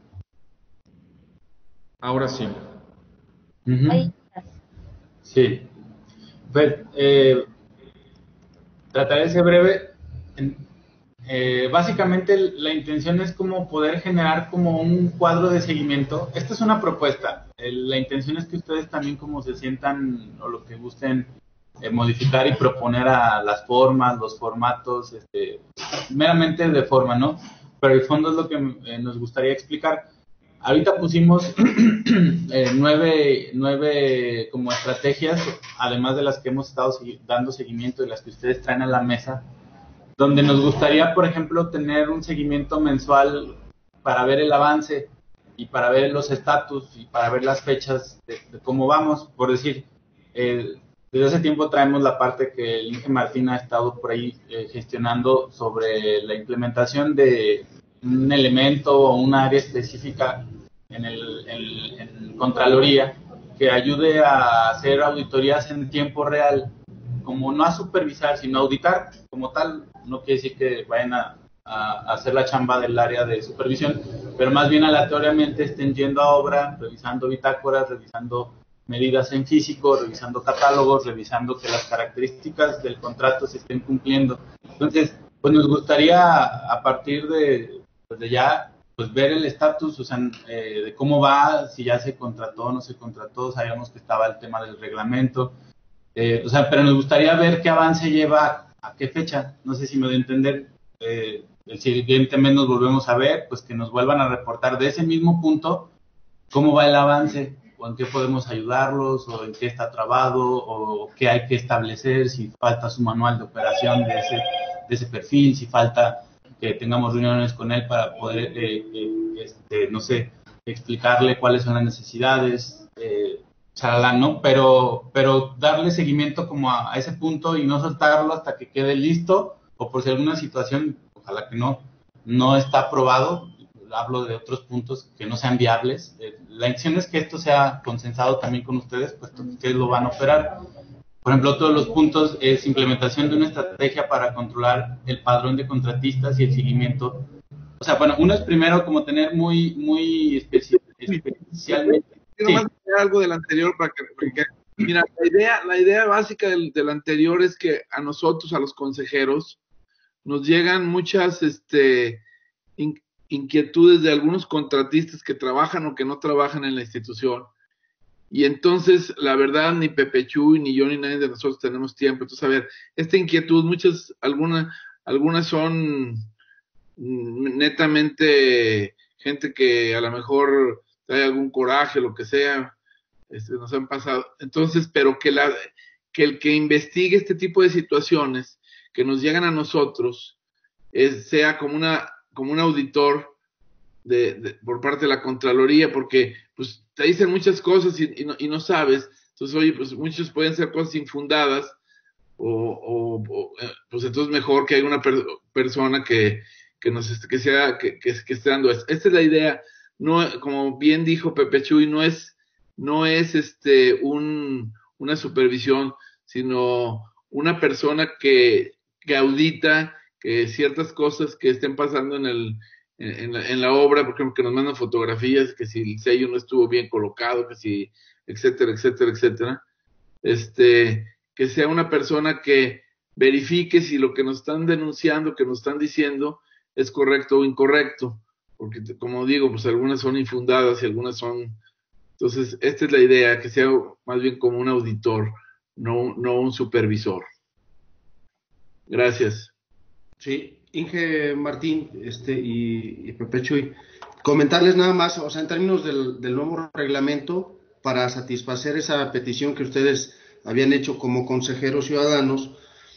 Ahora sí. Ahí está. Sí. Pues, trataré de ser breve. Básicamente la intención es como poder generar como un cuadro de seguimiento. Esta es una propuesta. La intención es que ustedes también como se sientan o lo que gusten modificar y proponer a las formas, los formatos, meramente de forma, ¿no? Pero el fondo es lo que nos gustaría explicar. Ahorita pusimos 9 como estrategias, además de las que hemos estado dando seguimiento y las que ustedes traen a la mesa, donde nos gustaría, por ejemplo, tener un seguimiento mensual para ver el avance y para ver los estatus y para ver las fechas de cómo vamos. Por decir, desde hace tiempo traemos la parte que el Inge Martín ha estado por ahí gestionando sobre la implementación de un elemento o un área específica en Contraloría que ayude a hacer auditorías en tiempo real, como no a supervisar, sino a auditar como tal. No quiere decir que vayan a hacer la chamba del área de supervisión, pero más bien aleatoriamente estén yendo a obra, revisando bitácoras, revisando medidas en físico, revisando catálogos, revisando que las características del contrato se estén cumpliendo. Entonces, pues nos gustaría a partir de ya pues ver el estatus, o sea, de cómo va, si ya se contrató o no se contrató. Sabíamos que estaba el tema del reglamento, o sea, pero nos gustaría ver qué avance lleva, a qué fecha. No sé si me doy a entender. El siguiente mes nos volvemos a ver, pues que nos vuelvan a reportar de ese mismo punto cómo va el avance, o en qué podemos ayudarlos, o en qué está trabado, o qué hay que establecer, si falta su manual de operación de ese perfil, si falta que tengamos reuniones con él para poder, no sé, explicarle cuáles son las necesidades, chalala, ¿no? Pero darle seguimiento como a ese punto y no soltarlo hasta que quede listo, o por si alguna situación, ojalá que no está aprobado. Hablo de otros puntos que no sean viables. La intención es que esto sea consensado también con ustedes, puesto que ustedes lo van a operar. Por ejemplo, todos los puntos es implementación de una estrategia para controlar el padrón de contratistas y el seguimiento. O sea, bueno, uno es primero como tener muy especialmente... Quiero más algo del anterior para que mira, la idea básica del anterior es que a nosotros, a los consejeros, nos llegan muchas inquietudes de algunos contratistas que trabajan o que no trabajan en la institución. Y entonces, la verdad, ni Pepe Chuy, ni yo, ni nadie de nosotros tenemos tiempo. Entonces, a ver, esta inquietud, algunas son netamente gente que a lo mejor trae algún coraje, lo que sea, nos han pasado. Entonces, pero que el que investigue este tipo de situaciones que nos llegan a nosotros, sea como un auditor por parte de la Contraloría, porque pues te dicen muchas cosas y no sabes. Entonces, oye, pues muchos pueden ser cosas infundadas, pues entonces mejor que haya una persona que esté dando esto. Esta es la idea. No, como bien dijo Pepe Chuy, no es una supervisión, sino una persona que audita que ciertas cosas que estén pasando en la obra, por ejemplo, que nos mandan fotografías, que si el sello no estuvo bien colocado, que si, etcétera, etcétera, etcétera, que sea una persona que verifique si lo que nos están denunciando, que nos están diciendo, es correcto o incorrecto, porque como digo, pues algunas son infundadas y algunas son... Entonces, esta es la idea, que sea más bien como un auditor, no un supervisor. Gracias. Sí, Inge, Martín y Pepe Chuy, comentarles nada más, o sea, en términos del nuevo reglamento, para satisfacer esa petición que ustedes habían hecho como consejeros ciudadanos,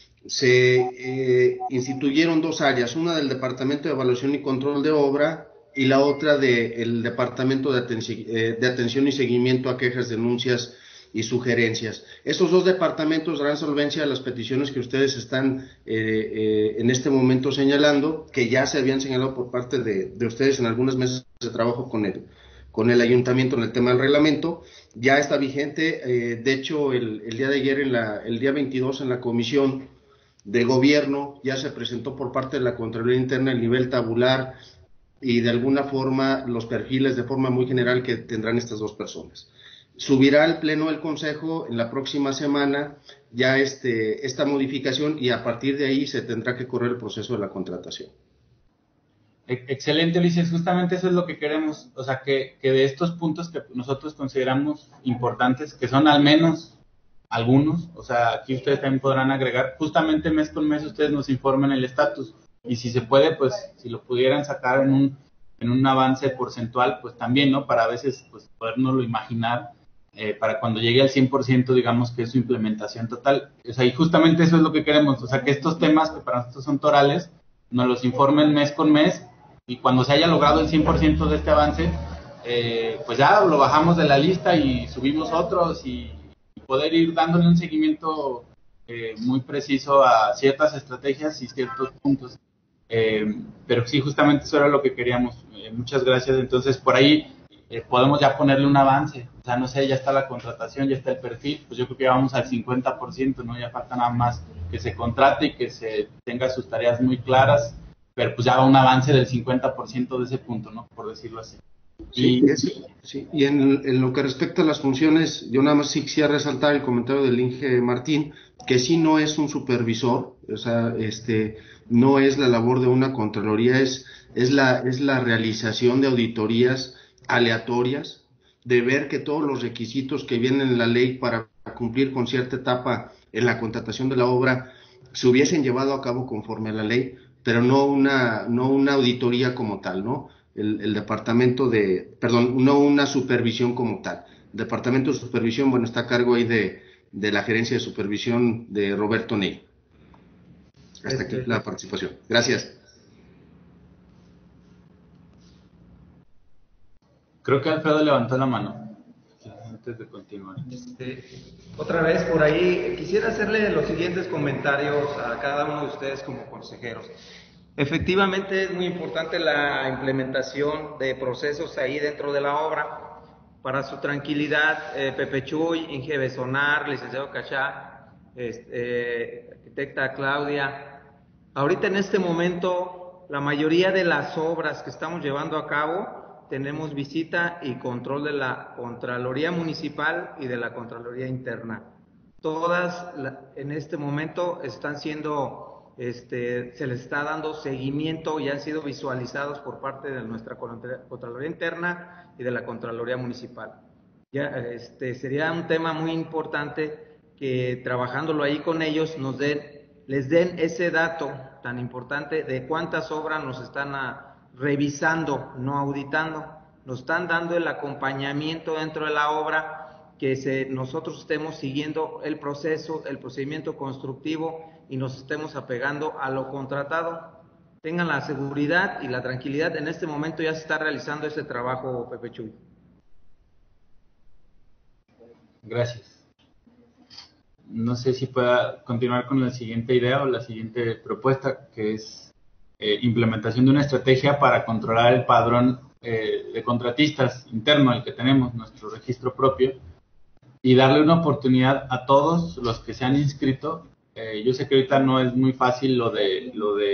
se instituyeron dos áreas, una del Departamento de Evaluación y Control de Obra y la otra del Departamento de Atención y Seguimiento a Quejas, Denuncias y Sugerencias. Estos dos departamentos darán solvencia a las peticiones que ustedes están en este momento señalando, que ya se habían señalado por parte de ustedes en algunas mesas de trabajo con el ayuntamiento en el tema del reglamento. Ya está vigente, de hecho el día de ayer, el día 22 en la Comisión de Gobierno, ya se presentó por parte de la Contraloría Interna el nivel tabular y de alguna forma los perfiles de forma muy general que tendrán estas dos personas. Subirá al Pleno del Consejo en la próxima semana ya esta modificación y a partir de ahí se tendrá que correr el proceso de la contratación. Excelente, Ulises, justamente eso es lo que queremos, o sea, que de estos puntos que nosotros consideramos importantes, que son al menos algunos, o sea, aquí ustedes también podrán agregar, justamente mes con mes ustedes nos informen el estatus, y si se puede, pues, si lo pudieran sacar en un avance porcentual, pues también, ¿no? Para a veces, pues, podernoslo imaginar, para cuando llegue al 100%, digamos que es su implementación total. O sea, y justamente eso es lo que queremos, o sea, que estos temas que para nosotros son torales, nos los informen mes con mes, y cuando se haya logrado el 100% de este avance, pues ya lo bajamos de la lista y subimos otros, y poder ir dándole un seguimiento muy preciso a ciertas estrategias y ciertos puntos. Pero sí, justamente eso era lo que queríamos. Muchas gracias. Entonces, por ahí podemos ya ponerle un avance. O sea, no sé, ya está la contratación, ya está el perfil, pues yo creo que ya vamos al 50%, ¿no? Ya falta nada más que se contrate y que se tenga sus tareas muy claras, pero pues ya va un avance del 50% de ese punto, ¿no? Por decirlo así. Sí, sí. Y en lo que respecta a las funciones, yo nada más sí quisiera resaltar el comentario del Inge Martín, que sí no es un supervisor, o sea, no es la labor de una contraloría, es la realización de auditorías aleatorias, de ver que todos los requisitos que vienen en la ley para cumplir con cierta etapa en la contratación de la obra se hubiesen llevado a cabo conforme a la ley, pero no una auditoría como tal, ¿no? El departamento no una supervisión como tal. El departamento de supervisión, bueno, está a cargo ahí de la gerencia de supervisión de Roberto Ney. Hasta aquí la participación. Gracias. Creo que Alfredo levantó la mano antes de continuar. Otra vez por ahí, quisiera hacerle los siguientes comentarios a cada uno de ustedes como consejeros. Efectivamente es muy importante la implementación de procesos ahí dentro de la obra. Para su tranquilidad, Pepe Chuy, Inge Besonar, licenciado Cachá, arquitecta Claudia, ahorita en este momento la mayoría de las obras que estamos llevando a cabo tenemos visita y control de la Contraloría Municipal y de la Contraloría Interna. Todas en este momento están siendo, se les está dando seguimiento y han sido visualizados por parte de nuestra Contraloría Interna y de la Contraloría Municipal. Ya, sería un tema muy importante que trabajándolo ahí con ellos les den ese dato tan importante de cuántas obras nos están revisando, no auditando, nos están dando el acompañamiento dentro de la obra, que nosotros estemos siguiendo el proceso, el procedimiento constructivo y nos estemos apegando a lo contratado. Tengan la seguridad y la tranquilidad, en este momento ya se está realizando ese trabajo, Pepe Chuy. Gracias. No sé si pueda continuar con la siguiente idea o la siguiente propuesta, que es implementación de una estrategia para controlar el padrón de contratistas interno, el que tenemos, nuestro registro propio, y darle una oportunidad a todos los que se han inscrito. Yo sé que ahorita no es muy fácil lo de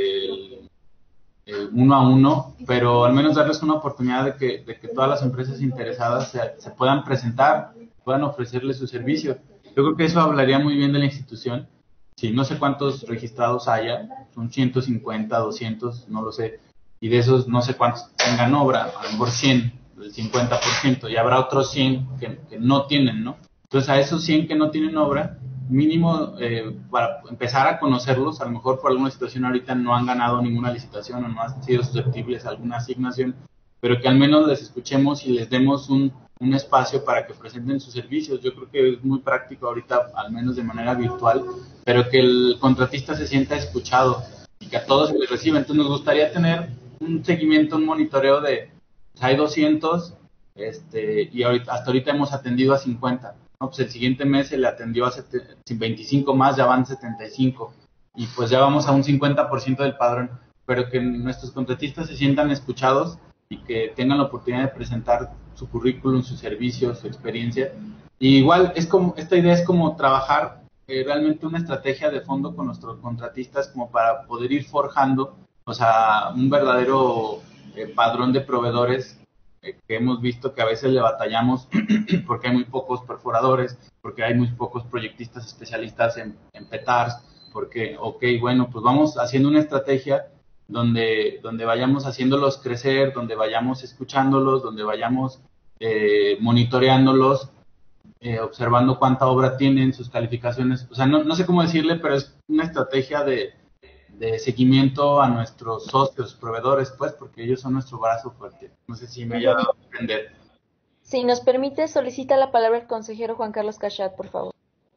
uno a uno, pero al menos darles una oportunidad de que todas las empresas interesadas se puedan presentar, puedan ofrecerles su servicio. Yo creo que eso hablaría muy bien de la institución. Sí, no sé cuántos registrados haya, son 150, 200, no lo sé, y de esos no sé cuántos tengan obra, a lo mejor 100, el 50%, y habrá otros 100 que no tienen, ¿no? Entonces a esos 100 que no tienen obra, mínimo para empezar a conocerlos, a lo mejor por alguna situación ahorita no han ganado ninguna licitación o no han sido susceptibles a alguna asignación, pero que al menos les escuchemos y les demos un espacio para que presenten sus servicios. Yo creo que es muy práctico ahorita, al menos de manera virtual, pero que el contratista se sienta escuchado y que a todos se les reciba. Entonces nos gustaría tener un seguimiento, un monitoreo de, hay 200, y hasta ahorita hemos atendido a 50. No, pues el siguiente mes se le atendió a 25 más, ya van 75, y pues ya vamos a un 50% del padrón, pero que nuestros contratistas se sientan escuchados y que tengan la oportunidad de presentar su currículum, sus servicios, su experiencia. Y igual esta idea es como trabajar realmente una estrategia de fondo con nuestros contratistas como para poder ir forjando, o sea, un verdadero padrón de proveedores que hemos visto que a veces le batallamos porque hay muy pocos perforadores, porque hay muy pocos proyectistas especialistas en petars, porque, bueno, pues vamos haciendo una estrategia donde vayamos haciéndolos crecer, donde vayamos escuchándolos, donde vayamos monitoreándolos, observando cuánta obra tienen, sus calificaciones. O sea, no sé cómo decirle, pero es una estrategia de seguimiento a nuestros socios, proveedores, pues, porque ellos son nuestro brazo fuerte. No sé si me haya dado a entender. Si nos permite, solicita la palabra el consejero Juan Carlos Cachat, por favor.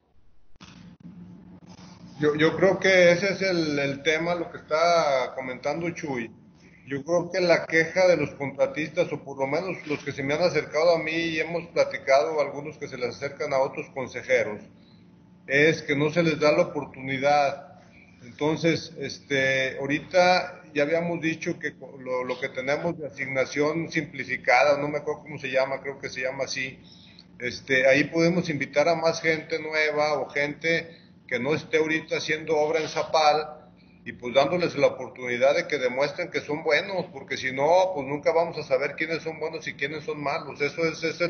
Yo creo que ese es el tema, lo que está comentando Chuy. Yo creo que la queja de los contratistas, o por lo menos los que se me han acercado a mí y hemos platicado, algunos que se les acercan a otros consejeros, es que no se les da la oportunidad. Entonces, ahorita ya habíamos dicho que lo que tenemos de asignación simplificada, no me acuerdo cómo se llama, creo que se llama así, ahí podemos invitar a más gente nueva o gente que no esté ahorita haciendo obra en Zapal y pues dándoles la oportunidad de que demuestren que son buenos, porque si no, pues nunca vamos a saber quiénes son buenos y quiénes son malos. Esa es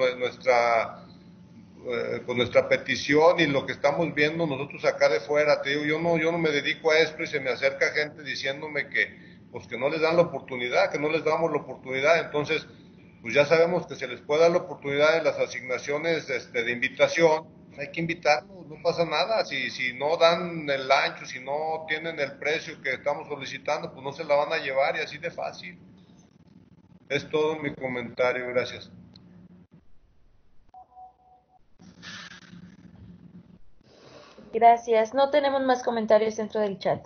nuestra petición y lo que estamos viendo nosotros acá de fuera. Te digo, yo no me dedico a esto y se me acerca gente diciéndome que pues que no les dan la oportunidad, que no les damos la oportunidad. Entonces, pues ya sabemos que se les puede dar la oportunidad en las asignaciones de invitación. Hay que invitarlos, no pasa nada. Si no dan el ancho, si no tienen el precio que estamos solicitando, pues no se la van a llevar, y así de fácil. Es todo mi comentario, gracias. Gracias. No tenemos más comentarios dentro del chat.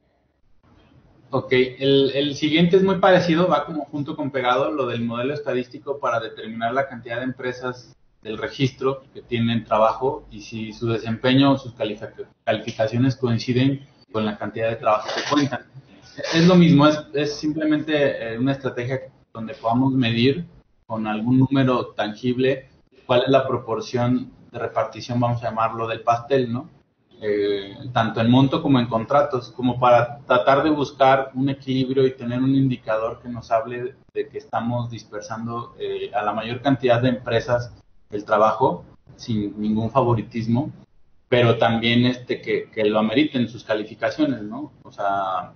Ok, el siguiente es muy parecido, va como junto con pegado, lo del modelo estadístico para determinar la cantidad de empresas del registro que tienen trabajo y si su desempeño o sus calificaciones coinciden con la cantidad de trabajo que cuentan. Es lo mismo, es simplemente una estrategia donde podamos medir con algún número tangible cuál es la proporción de repartición, vamos a llamarlo, del pastel, ¿no? Tanto en monto como en contratos, como para tratar de buscar un equilibrio y tener un indicador que nos hable de que estamos dispersando a la mayor cantidad de empresas el trabajo sin ningún favoritismo, pero también que lo ameriten sus calificaciones, ¿no? O sea,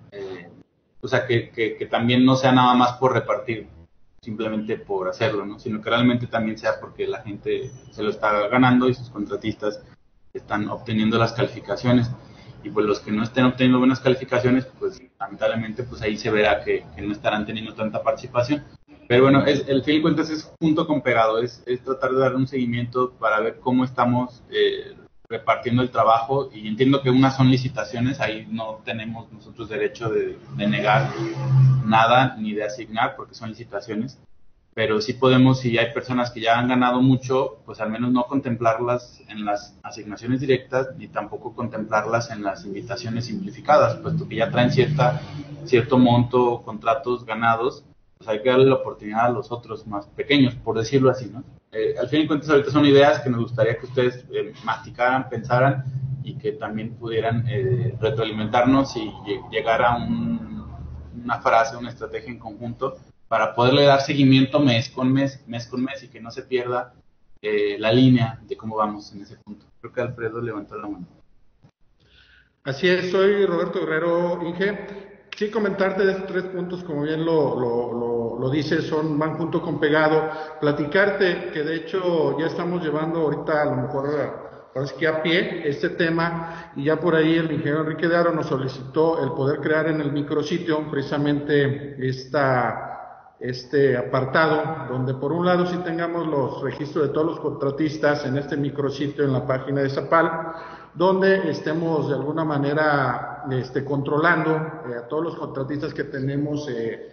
que también no sea nada más por repartir, simplemente por hacerlo, ¿no? Sino que realmente también sea porque la gente se lo está ganando y sus contratistas están obteniendo las calificaciones, y pues los que no estén obteniendo buenas calificaciones, pues lamentablemente pues ahí se verá que no estarán teniendo tanta participación. Pero bueno, el fin de cuentas es junto con pegado, es tratar de dar un seguimiento para ver cómo estamos repartiendo el trabajo, y entiendo que unas son licitaciones, ahí no tenemos nosotros derecho de negar nada ni de asignar porque son licitaciones, pero sí podemos, si hay personas que ya han ganado mucho, pues al menos no contemplarlas en las asignaciones directas ni tampoco contemplarlas en las invitaciones simplificadas, puesto que ya traen cierto monto, contratos ganados, pues hay que darle la oportunidad a los otros más pequeños, por decirlo así, ¿no? Al fin y cuentas ahorita son ideas que nos gustaría que ustedes masticaran, pensaran y que también pudieran retroalimentarnos y llegar a una frase, una estrategia en conjunto para poderle dar seguimiento mes con mes y que no se pierda la línea de cómo vamos en ese punto. Creo que Alfredo levantó la mano. Así es, soy Roberto Guerrero, Inge. Sí, comentarte de estos 3 puntos, como bien lo dices, van junto con pegado. Platicarte que de hecho ya estamos llevando ahorita a lo mejor parece que a pie este tema, y ya por ahí el ingeniero Enrique de Aro nos solicitó el poder crear en el micrositio precisamente este apartado, donde por un lado sí tengamos los registros de todos los contratistas en este micrositio en la página de Zapal, donde estemos de alguna manera controlando a todos los contratistas que tenemos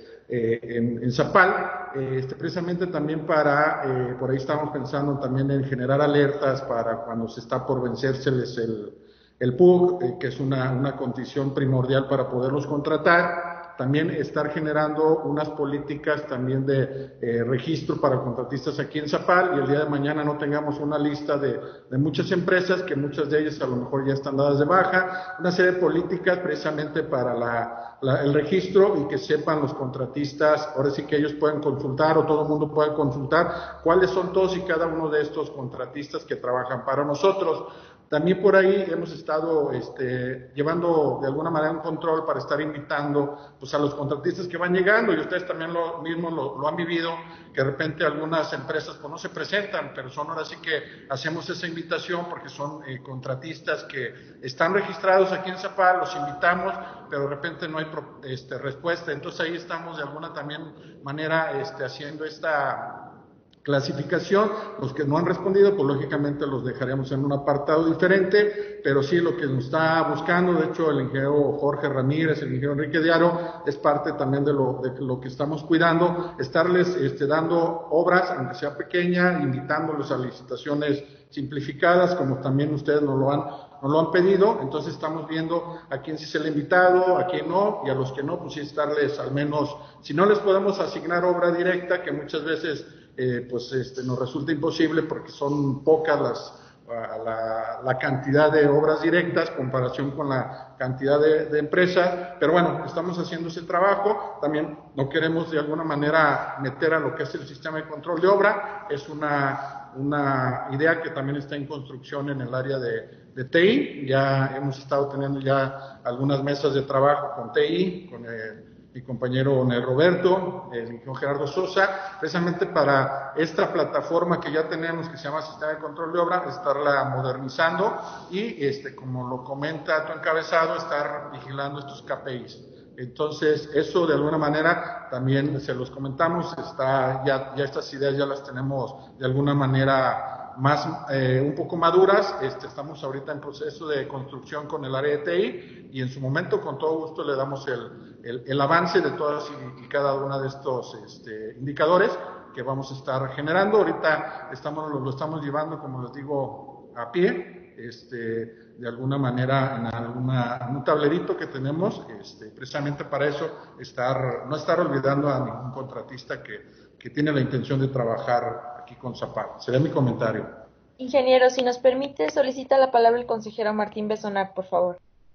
en Zapal, precisamente también para, por ahí estamos pensando también en generar alertas para cuando se está por vencerseles el PUC, que es una condición primordial para poderlos contratar. También estar generando unas políticas también de registro para contratistas aquí en Zapal, y el día de mañana no tengamos una lista de muchas empresas, que muchas de ellas a lo mejor ya están dadas de baja, una serie de políticas precisamente para el registro, y que sepan los contratistas, ahora sí que ellos pueden consultar, o todo el mundo puede consultar cuáles son todos y cada uno de estos contratistas que trabajan para nosotros. También por ahí hemos estado llevando de alguna manera un control para estar invitando pues a los contratistas que van llegando, y ustedes también lo han vivido, que de repente algunas empresas pues no se presentan, pero ahora sí que hacemos esa invitación porque son contratistas que están registrados aquí en Zapal, los invitamos, pero de repente no hay respuesta. Entonces ahí estamos de alguna también manera haciendo esta clasificación. Los que no han respondido, pues lógicamente los dejaremos en un apartado diferente, pero sí lo que nos está buscando, de hecho el ingeniero Jorge Ramírez, el ingeniero Enrique de Aro, es parte también de lo que estamos cuidando, estarles dando obras, aunque sea pequeña, invitándolos a licitaciones simplificadas, como también ustedes nos lo han pedido. Entonces estamos viendo a quién sí se le ha invitado, a quién no, y a los que no, pues sí estarles al menos, si no les podemos asignar obra directa, que muchas veces nos resulta imposible porque son pocas la cantidad de obras directas, comparación con la cantidad de empresas, pero bueno, estamos haciendo ese trabajo. También no queremos de alguna manera meter a lo que es el sistema de control de obra, es una idea que también está en construcción en el área de TI. Ya hemos estado teniendo ya algunas mesas de trabajo con TI, con mi compañero Roberto, el ingeniero Gerardo Sosa, precisamente para esta plataforma que ya tenemos, que se llama Sistema de Control de Obra, estarla modernizando y, como lo comenta tu encabezado, estar vigilando estos KPIs. Entonces, eso de alguna manera también se los comentamos, ya estas ideas ya las tenemos de alguna manera más un poco maduras. Estamos ahorita en proceso de construcción con el área de TI y en su momento con todo gusto le damos el avance de todas y cada una de estos indicadores que vamos a estar generando. Ahorita lo estamos llevando, como les digo, a pie, de alguna manera en un tablerito que tenemos, precisamente para eso, no estar olvidando a ningún contratista que tiene la intención de trabajar aquí con Zapal. Sería mi comentario. Ingeniero, si nos permite, solicita la palabra el consejero Martín Besonac, por favor.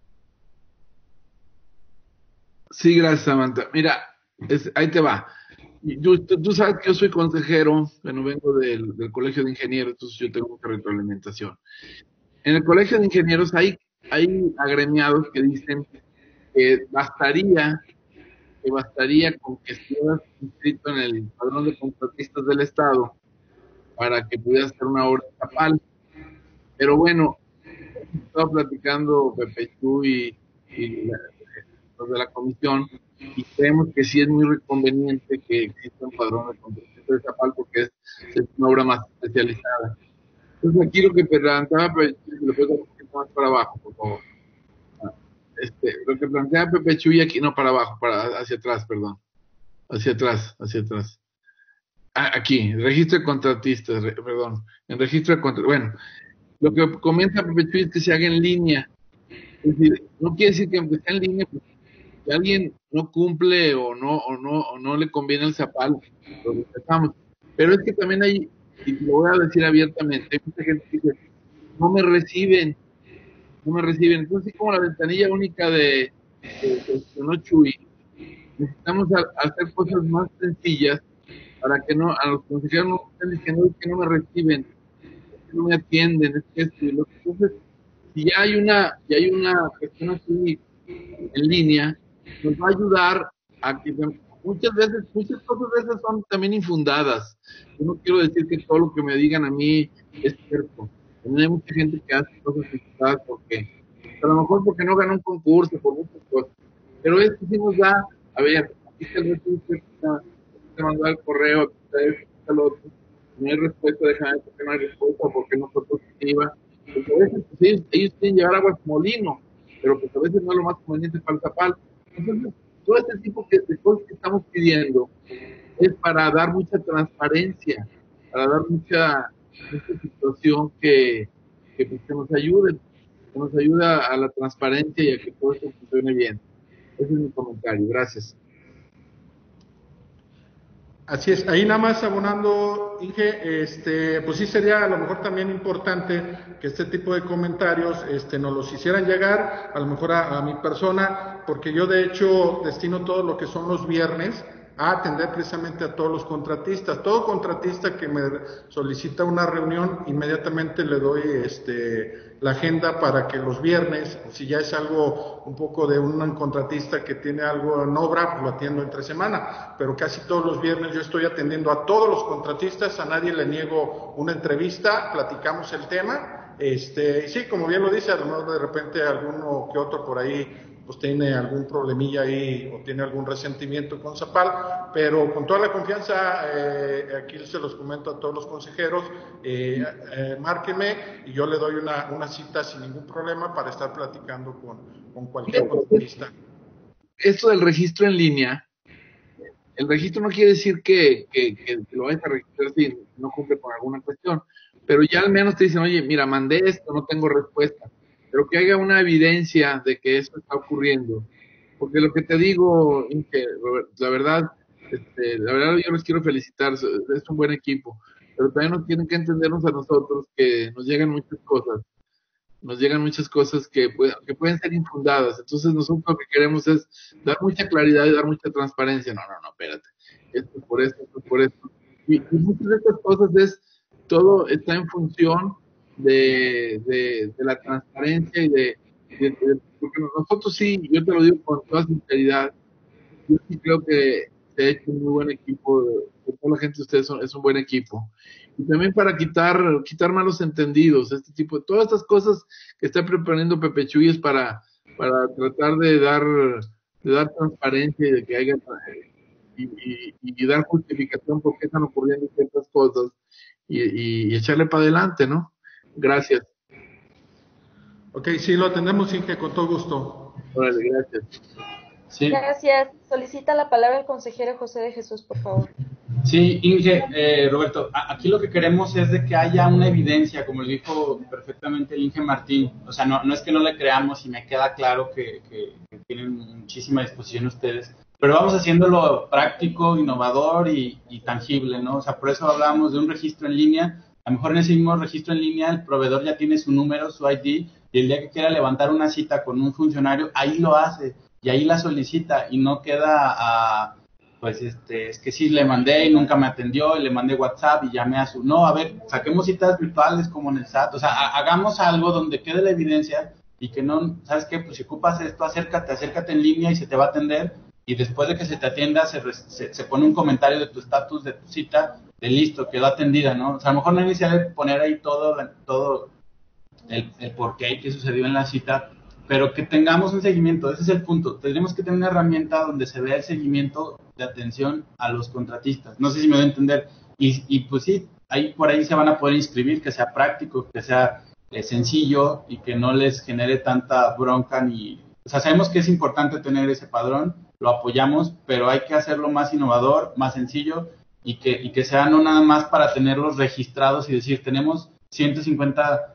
Sí, gracias, Samantha. Mira, ahí te va. Tú sabes que yo soy consejero, bueno, vengo del Colegio de Ingenieros, entonces yo tengo mucha retroalimentación. En el Colegio de Ingenieros hay agremiados que dicen que bastaría con que estuvieras inscrito en el padrón de contratistas del Estado para que pudieras hacer una obra estatal. Pero bueno, estaba platicando Pepe Chu y los de la comisión, y creemos que sí es muy reconveniente que exista un padrón de contratistas de Zapal porque es una obra más especializada. Entonces aquí lo que planteaba Pepe Chu, lo puedo un poquito más para abajo, por favor. Lo que plantea Pepe Chu, y aquí no para abajo, hacia atrás, perdón. Hacia atrás. Aquí, registro de contratistas, perdón. En registro de contratistas, bueno, lo que comenta Pepe Chu es que se haga en línea. Es decir, no quiere decir que aunque esté en línea, pues, si alguien no cumple o no le conviene el Zapal, lo respetamos. Pero es que también hay, y lo voy a decir abiertamente, hay mucha gente que dice, no me reciben. Entonces, como la ventanilla única de Chuy, necesitamos hacer cosas más sencillas para que a los consejeros no estén diciendo que no me reciben, que no me atienden, es que esto y lo otro. Entonces, si ya hay una cuestión así en línea, nos va a ayudar a que muchas cosas de esas son también infundadas. Yo no quiero decir que todo lo que me digan a mí es cierto. También hay mucha gente que hace cosas infundadas porque, a lo mejor porque no ganó un concurso, por muchas cosas. Pero esto sí nos da, a ver, aquí está el registro, te mandó el correo, aquí está esto, aquí está lo otro. No hay respuesta, déjame porque no hay respuesta, porque no fue positiva. Porque a veces pues, ellos quieren llevar aguas molino, pero pues a veces no es lo más conveniente para el Zapal. Entonces, todo este tipo de cosas que estamos pidiendo es para dar mucha transparencia, para dar mucha situación que nos ayude a la transparencia y a que todo esto funcione bien. Ese es mi comentario. Gracias. Así es, ahí nada más abonando, Inge, pues sí sería a lo mejor también importante que este tipo de comentarios nos los hicieran llegar, a lo mejor a mi persona, porque yo de hecho destino todo lo que son los viernes a atender precisamente a todos los contratistas. Todo contratista que me solicita una reunión, inmediatamente le doy la agenda para que los viernes, si ya es algo un poco de un contratista que tiene algo en obra, pues lo atiendo entre semana, pero casi todos los viernes yo estoy atendiendo a todos los contratistas, a nadie le niego una entrevista, platicamos el tema, y sí, como bien lo dice, a lo mejor de repente alguno que otro por ahí pues tiene algún problemilla ahí o tiene algún resentimiento con Zapal, pero con toda la confianza, aquí se los comento a todos los consejeros, márquenme y yo le doy una cita sin ningún problema para estar platicando con cualquier contratista. Esto del registro en línea, el registro no quiere decir que lo vayas a registrar si no cumple con alguna cuestión, pero ya al menos te dicen, oye, mira, mandé esto, no tengo respuesta. Pero que haya una evidencia de que eso está ocurriendo. Porque lo que te digo, Inge, la verdad yo les quiero felicitar, es un buen equipo. pero también nos tienen que entendernos a nosotros que nos llegan muchas cosas que pueden ser infundadas. Entonces nosotros lo que queremos es dar mucha claridad y dar mucha transparencia. No, espérate, esto es por esto, esto es por esto. Y muchas de estas cosas todo está en función de la transparencia y porque nosotros sí, yo te lo digo con toda sinceridad, yo sí creo que se ha hecho un muy buen equipo, toda la gente de ustedes es un buen equipo. Y también para quitar malos entendidos, todas estas cosas que está preparando Pepe Chuy es para tratar de dar transparencia y de que haya y dar justificación por qué están ocurriendo ciertas cosas y echarle para adelante, ¿no? Gracias. Ok, sí, lo atendemos, Inge, con todo gusto. Órale, gracias. Sí. Gracias. Solicita la palabra el consejero José de Jesús, por favor. Sí, Inge, Roberto, aquí lo que queremos es de que haya una evidencia, como lo dijo perfectamente el Inge Martín. O sea, no es que no le creamos y me queda claro que tienen muchísima disposición ustedes, pero vamos haciéndolo práctico, innovador y tangible, ¿no? O sea, por eso hablábamos de un registro en línea. A lo mejor en ese mismo registro en línea el proveedor ya tiene su número, su ID, y el día que quiera levantar una cita con un funcionario, ahí lo hace y ahí la solicita y no queda pues es que sí le mandé y nunca me atendió y le mandé WhatsApp y llamé a su... No, a ver, saquemos citas virtuales como en el SAT, o sea, hagamos algo donde quede la evidencia y que no, ¿sabes qué? Pues si ocupas esto, acércate en línea y se te va a atender, y después de que se te atienda se pone un comentario de tu estatus de tu cita, de listo, quedó atendida, ¿no? O sea, a lo mejor no hay necesidad de poner ahí todo el por qué y qué sucedió en la cita, pero que tengamos un seguimiento. Ese es el punto. Tenemos que tener una herramienta donde se vea el seguimiento de atención a los contratistas. No sé si me doy a entender. Y pues sí, por ahí se van a poder inscribir, que sea práctico, que sea sencillo y que no les genere tanta bronca ni... O sea, sabemos que es importante tener ese padrón, lo apoyamos, pero hay que hacerlo más innovador, más sencillo y que sea no nada más para tenerlos registrados y decir, tenemos 150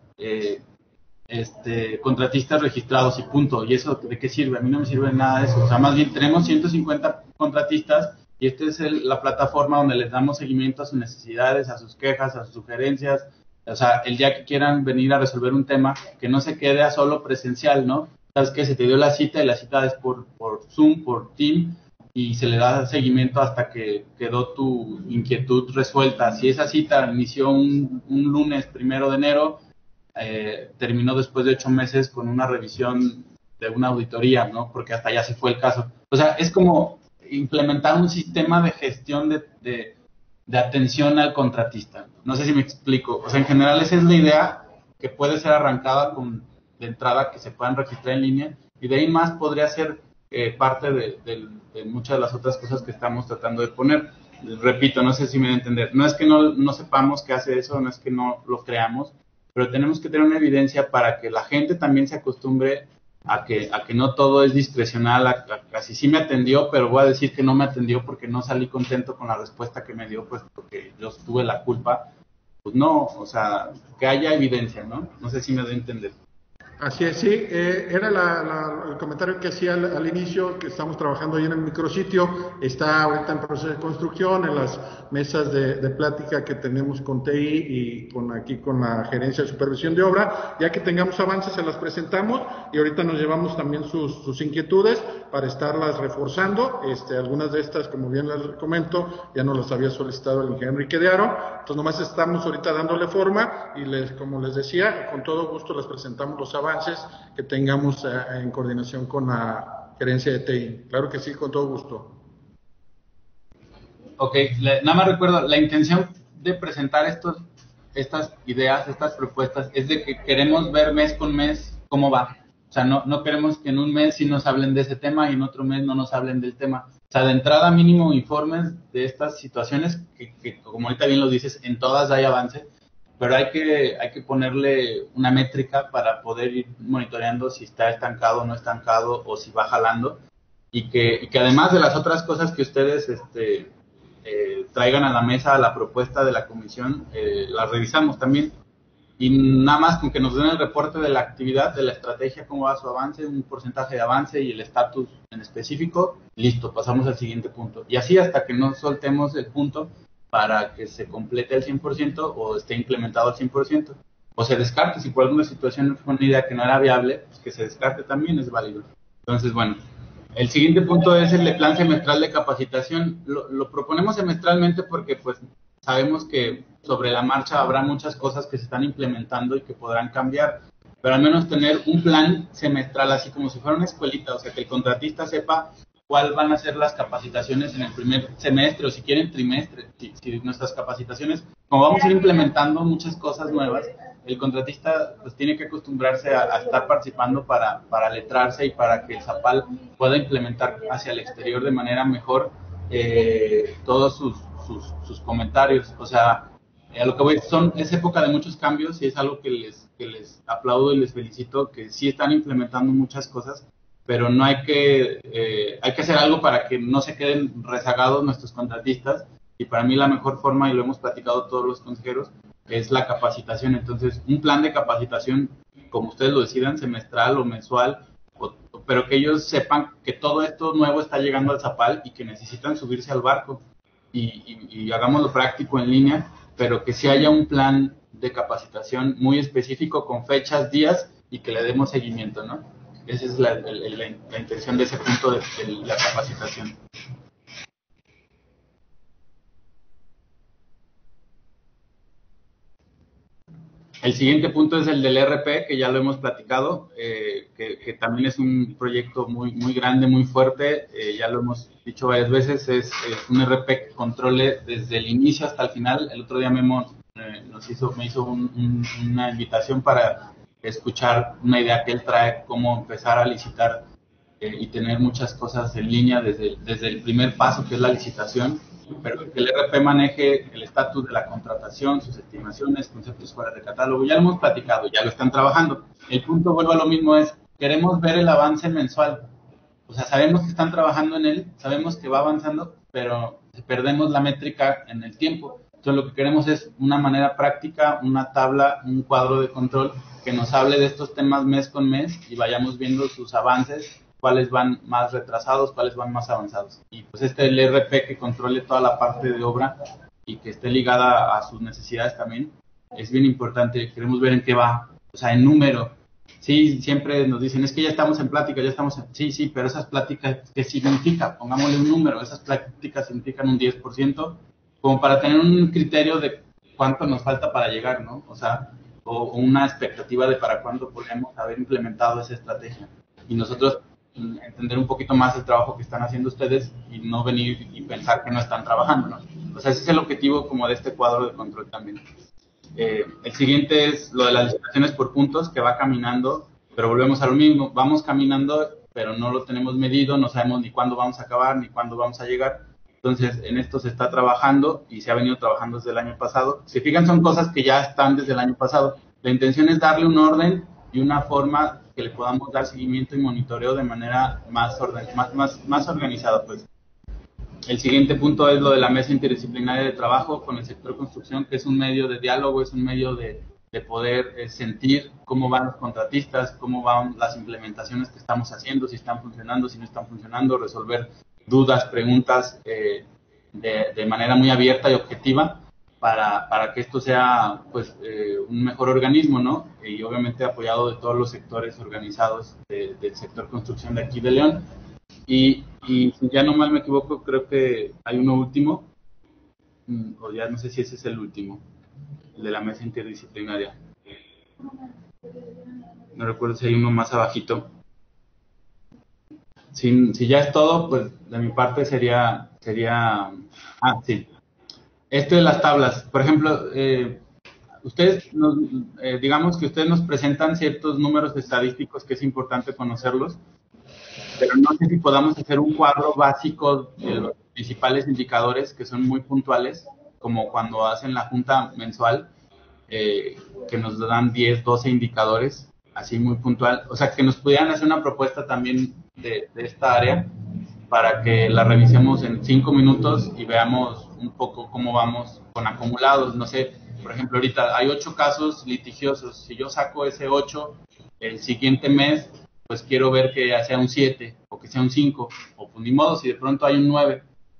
contratistas registrados y punto. ¿Y eso de qué sirve? A mí no me sirve nada de eso. O sea, más bien tenemos 150 contratistas y esta es la plataforma donde les damos seguimiento a sus necesidades, a sus quejas, a sus sugerencias. O sea, el día que quieran venir a resolver un tema, que no se quede a solo presencial, ¿no? Sabes que se te dio la cita y la cita es por Zoom, por Team, y se le da seguimiento hasta que quedó tu inquietud resuelta. Si esa cita inició un lunes 1 de enero, terminó después de 8 meses con una revisión de una auditoría, ¿no? Porque hasta ya se fue el caso. O sea, es como implementar un sistema de gestión de atención al contratista. No sé si me explico. O sea, en general esa es la idea, que puede ser arrancada de entrada, que se puedan registrar en línea, y de ahí más podría ser parte de muchas de las otras cosas que estamos tratando de poner. Repito, no sé si me voy a entender. No es que no sepamos que hace eso, no es que no lo creamos, pero tenemos que tener una evidencia para que la gente también se acostumbre a que no todo es discrecional, casi sí me atendió, pero voy a decir que no me atendió porque no salí contento con la respuesta que me dio, pues porque yo tuve la culpa. Pues no, o sea, que haya evidencia, ¿no? No sé si me doy a entender. Así es, sí, era el comentario que hacía al inicio, que estamos trabajando ahí en el micrositio, está ahorita en proceso de construcción, en las mesas de plática que tenemos con TI y aquí con la gerencia de supervisión de obra. Ya que tengamos avances se las presentamos y ahorita nos llevamos también sus inquietudes para estarlas reforzando. Algunas de estas, como bien les comento, ya nos las había solicitado el ingeniero Enrique de Aro, entonces nomás estamos ahorita dándole forma y como les decía, con todo gusto les presentamos los avances que tengamos en coordinación con la gerencia de TI. Claro que sí, con todo gusto. Ok, nada más recuerdo, la intención de presentar estas ideas, estas propuestas, es de que queremos ver mes con mes cómo va. O sea, no queremos que en un mes sí nos hablen de ese tema y en otro mes no nos hablen del tema. O sea, de entrada mínimo informes de estas situaciones que como ahorita bien lo dices, en todas hay avance, pero hay que ponerle una métrica para poder ir monitoreando si está estancado o no estancado o si va jalando, y que además de las otras cosas que ustedes traigan a la mesa, a la propuesta de la comisión, las revisamos también, y nada más con que nos den el reporte de la actividad, de la estrategia, cómo va su avance, un porcentaje de avance y el estatus en específico, listo, pasamos al siguiente punto, y así hasta que no soltemos el punto para que se complete al 100% o esté implementado al 100%, o se descarte. Si por alguna situación fue una idea que no era viable, pues que se descarte también es válido. Entonces, bueno, el siguiente punto es el de plan semestral de capacitación. Lo proponemos semestralmente porque pues sabemos que sobre la marcha habrá muchas cosas que se están implementando y que podrán cambiar, pero al menos tener un plan semestral, así como si fuera una escuelita, o sea, que el contratista sepa cuáles van a ser las capacitaciones en el primer semestre, o si quieren trimestre, si nuestras capacitaciones, como vamos a ir implementando muchas cosas nuevas, el contratista pues tiene que acostumbrarse a estar participando para letrarse y para que el Zapal pueda implementar hacia el exterior de manera mejor todos sus comentarios. O sea, a lo que voy, es época de muchos cambios y es algo que les aplaudo y les felicito, que sí están implementando muchas cosas, pero no hay que hacer algo para que no se queden rezagados nuestros contratistas, y para mí la mejor forma, y lo hemos platicado todos los consejeros, es la capacitación. Entonces, un plan de capacitación, como ustedes lo decidan, semestral o mensual, pero que ellos sepan que todo esto nuevo está llegando al Zapal y que necesitan subirse al barco, y hagámoslo práctico en línea, pero que sí haya un plan de capacitación muy específico con fechas, días, y que le demos seguimiento, ¿no? Esa es la intención de ese punto de la capacitación. El siguiente punto es el del RP, que ya lo hemos platicado, que también es un proyecto muy, muy grande, muy fuerte, ya lo hemos dicho varias veces, es un RP que controle desde el inicio hasta el final. El otro día Memo me hizo una invitación para escuchar una idea que él trae, cómo empezar a licitar y tener muchas cosas en línea desde el primer paso, que es la licitación, pero que el RP maneje el estatus de la contratación, sus estimaciones, conceptos fuera de catálogo. Ya lo hemos platicado, ya lo están trabajando. El punto, vuelvo a lo mismo, es queremos ver el avance mensual. O sea, sabemos que están trabajando en él, sabemos que va avanzando, pero perdemos la métrica en el tiempo. Entonces, lo que queremos es una manera práctica, una tabla, un cuadro de control que nos hable de estos temas mes con mes y vayamos viendo sus avances, cuáles van más retrasados, cuáles van más avanzados. Y pues el RP que controle toda la parte de obra y que esté ligada a sus necesidades también, es bien importante. Queremos ver en qué va, o sea, en número. Sí, siempre nos dicen, es que ya estamos en plática, Sí, pero esas pláticas, ¿qué significa? Pongámosle un número. Esas pláticas significan un 10%, como para tener un criterio de cuánto nos falta para llegar, ¿no? O sea, o una expectativa de para cuándo podemos haber implementado esa estrategia. Y nosotros entender un poquito más el trabajo que están haciendo ustedes y no venir y pensar que no están trabajando, ¿no? O sea, ese es el objetivo como de este cuadro de control también. El siguiente es lo de las licitaciones por puntos, que va caminando, pero volvemos a lo mismo, vamos caminando, pero no lo tenemos medido, no sabemos ni cuándo vamos a acabar, ni cuándo vamos a llegar. Entonces, en esto se está trabajando y se ha venido trabajando desde el año pasado. Si fijan, son cosas que ya están desde el año pasado. La intención es darle un orden y una forma que le podamos dar seguimiento y monitoreo de manera más organizada, pues. El siguiente punto es lo de la mesa interdisciplinaria de trabajo con el sector construcción, que es un medio de diálogo, es un medio de poder sentir cómo van los contratistas, cómo van las implementaciones que estamos haciendo, si están funcionando, si no están funcionando, resolver dudas, preguntas de manera muy abierta y objetiva, para que esto sea pues un mejor organismo, ¿no? Y obviamente apoyado de todos los sectores organizados del sector construcción de aquí de León. Y si ya no mal me equivoco, creo que hay uno último, o ya no sé si ese es el último, el de la mesa interdisciplinaria. No recuerdo si hay uno más abajito. Si ya es todo, pues de mi parte sería sí. Esto de las tablas, por ejemplo, ustedes digamos que ustedes nos presentan ciertos números estadísticos que es importante conocerlos, pero no sé si podamos hacer un cuadro básico de los principales indicadores que son muy puntuales, como cuando hacen la junta mensual, que nos dan 10, 12 indicadores, así muy puntual. O sea, que nos pudieran hacer una propuesta también de esta área para que la revisemos en 5 minutos y veamos un poco cómo vamos con acumulados. No sé, por ejemplo, ahorita hay 8 casos litigiosos. Si yo saco ese 8, el siguiente mes, pues quiero ver que ya sea un 7 o que sea un 5, o pues ni modo, si de pronto hay un 9.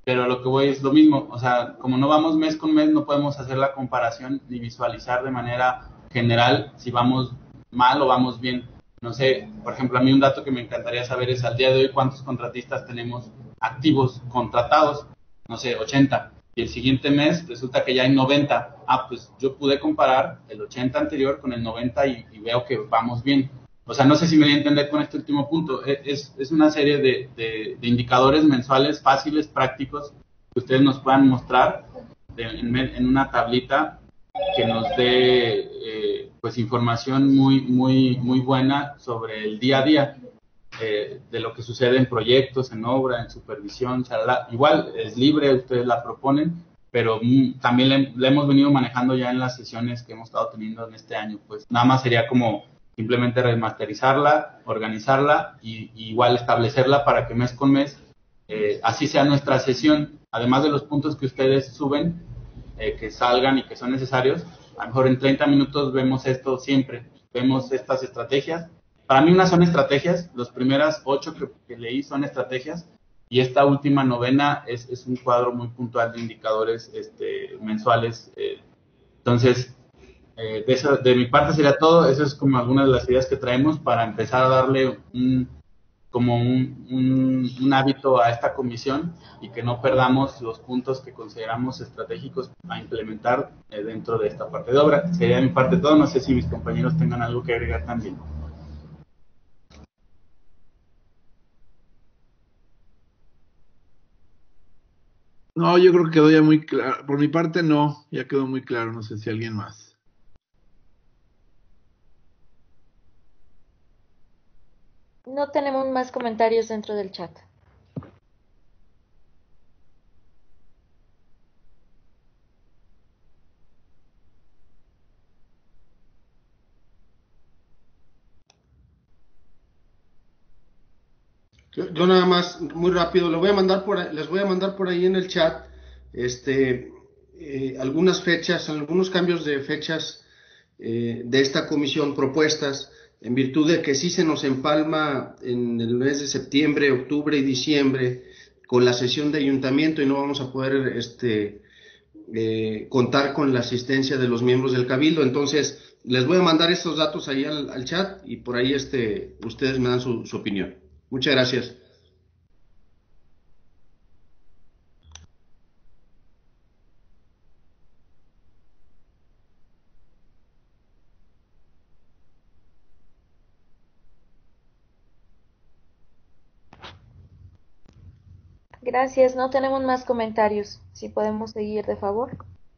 pero lo que voy es lo mismo, o sea, como no vamos mes con mes, no podemos hacer la comparación ni visualizar de manera general si vamos mal o vamos bien. No sé, por ejemplo, a mí un dato que me encantaría saber es al día de hoy cuántos contratistas tenemos activos, contratados, no sé, 80, y el siguiente mes resulta que ya hay 90. Pues yo pude comparar el 80 anterior con el 90 y veo que vamos bien. O sea, no sé si me voy a entender con este último punto. Es una serie de indicadores mensuales fáciles, prácticos, que ustedes nos puedan mostrar en una tablita que nos dé pues información muy buena sobre el día a día de lo que sucede en proyectos, en obra, en supervisión, chalala. Igual es libre, ustedes la proponen, pero también la hemos venido manejando ya en las sesiones que hemos estado teniendo en este año. Pues nada más sería como simplemente remasterizarla, organizarla y igual establecerla para que mes con mes así sea nuestra sesión, además de los puntos que ustedes suben, que salgan y que son necesarios. A lo mejor en 30 minutos vemos esto siempre, vemos estas estrategias. Para mí unas son estrategias, las primeras 8 que leí son estrategias, y esta última 9 es un cuadro muy puntual de indicadores mensuales. Entonces, de mi parte sería todo. Eso es como algunas de las ideas que traemos para empezar a darle un hábito a esta comisión y que no perdamos los puntos que consideramos estratégicos a implementar dentro de esta parte de obra. Sería de mi parte todo. No sé si mis compañeros tengan algo que agregar también. No, yo creo que quedó ya muy claro. Por mi parte no, ya quedó muy claro. No sé si alguien más. No tenemos más comentarios dentro del chat. Yo nada más, muy rápido, les voy a mandar por ahí en el chat algunas fechas, algunos cambios de fechas de esta comisión propuestas, en virtud de que sí se nos empalma en el mes de septiembre, octubre y diciembre con la sesión de ayuntamiento y no vamos a poder contar con la asistencia de los miembros del cabildo. Entonces les voy a mandar estos datos ahí al chat y por ahí ustedes me dan su opinión. Muchas gracias. Gracias, no tenemos más comentarios. Si podemos seguir, de favor.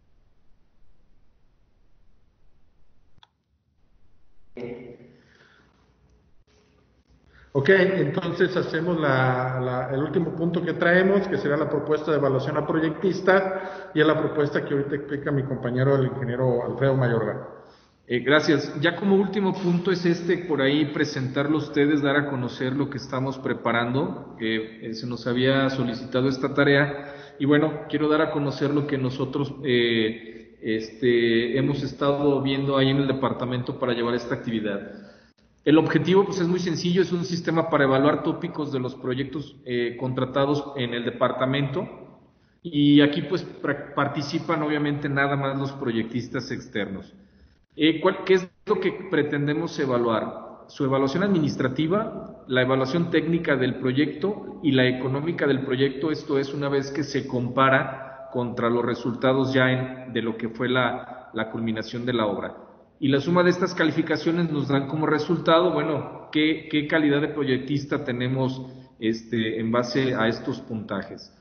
Ok, entonces hacemos el último punto que traemos, que será la propuesta de evaluación a proyectista, y es la propuesta que ahorita explica mi compañero, el ingeniero Alfredo Mayorga. Gracias. Ya como último punto es por ahí presentarlo a ustedes, dar a conocer lo que estamos preparando, que se nos había solicitado esta tarea, y bueno, quiero dar a conocer lo que nosotros hemos estado viendo ahí en el departamento para llevar esta actividad. El objetivo pues es muy sencillo, es un sistema para evaluar tópicos de los proyectos contratados en el departamento, y aquí pues participan obviamente nada más los proyectistas externos. ¿Qué es lo que pretendemos evaluar? Su evaluación administrativa, la evaluación técnica del proyecto y la económica del proyecto, esto es una vez que se compara contra los resultados ya de lo que fue la culminación de la obra. Y la suma de estas calificaciones nos dan como resultado, bueno, qué calidad de proyectista tenemos en base a estos puntajes.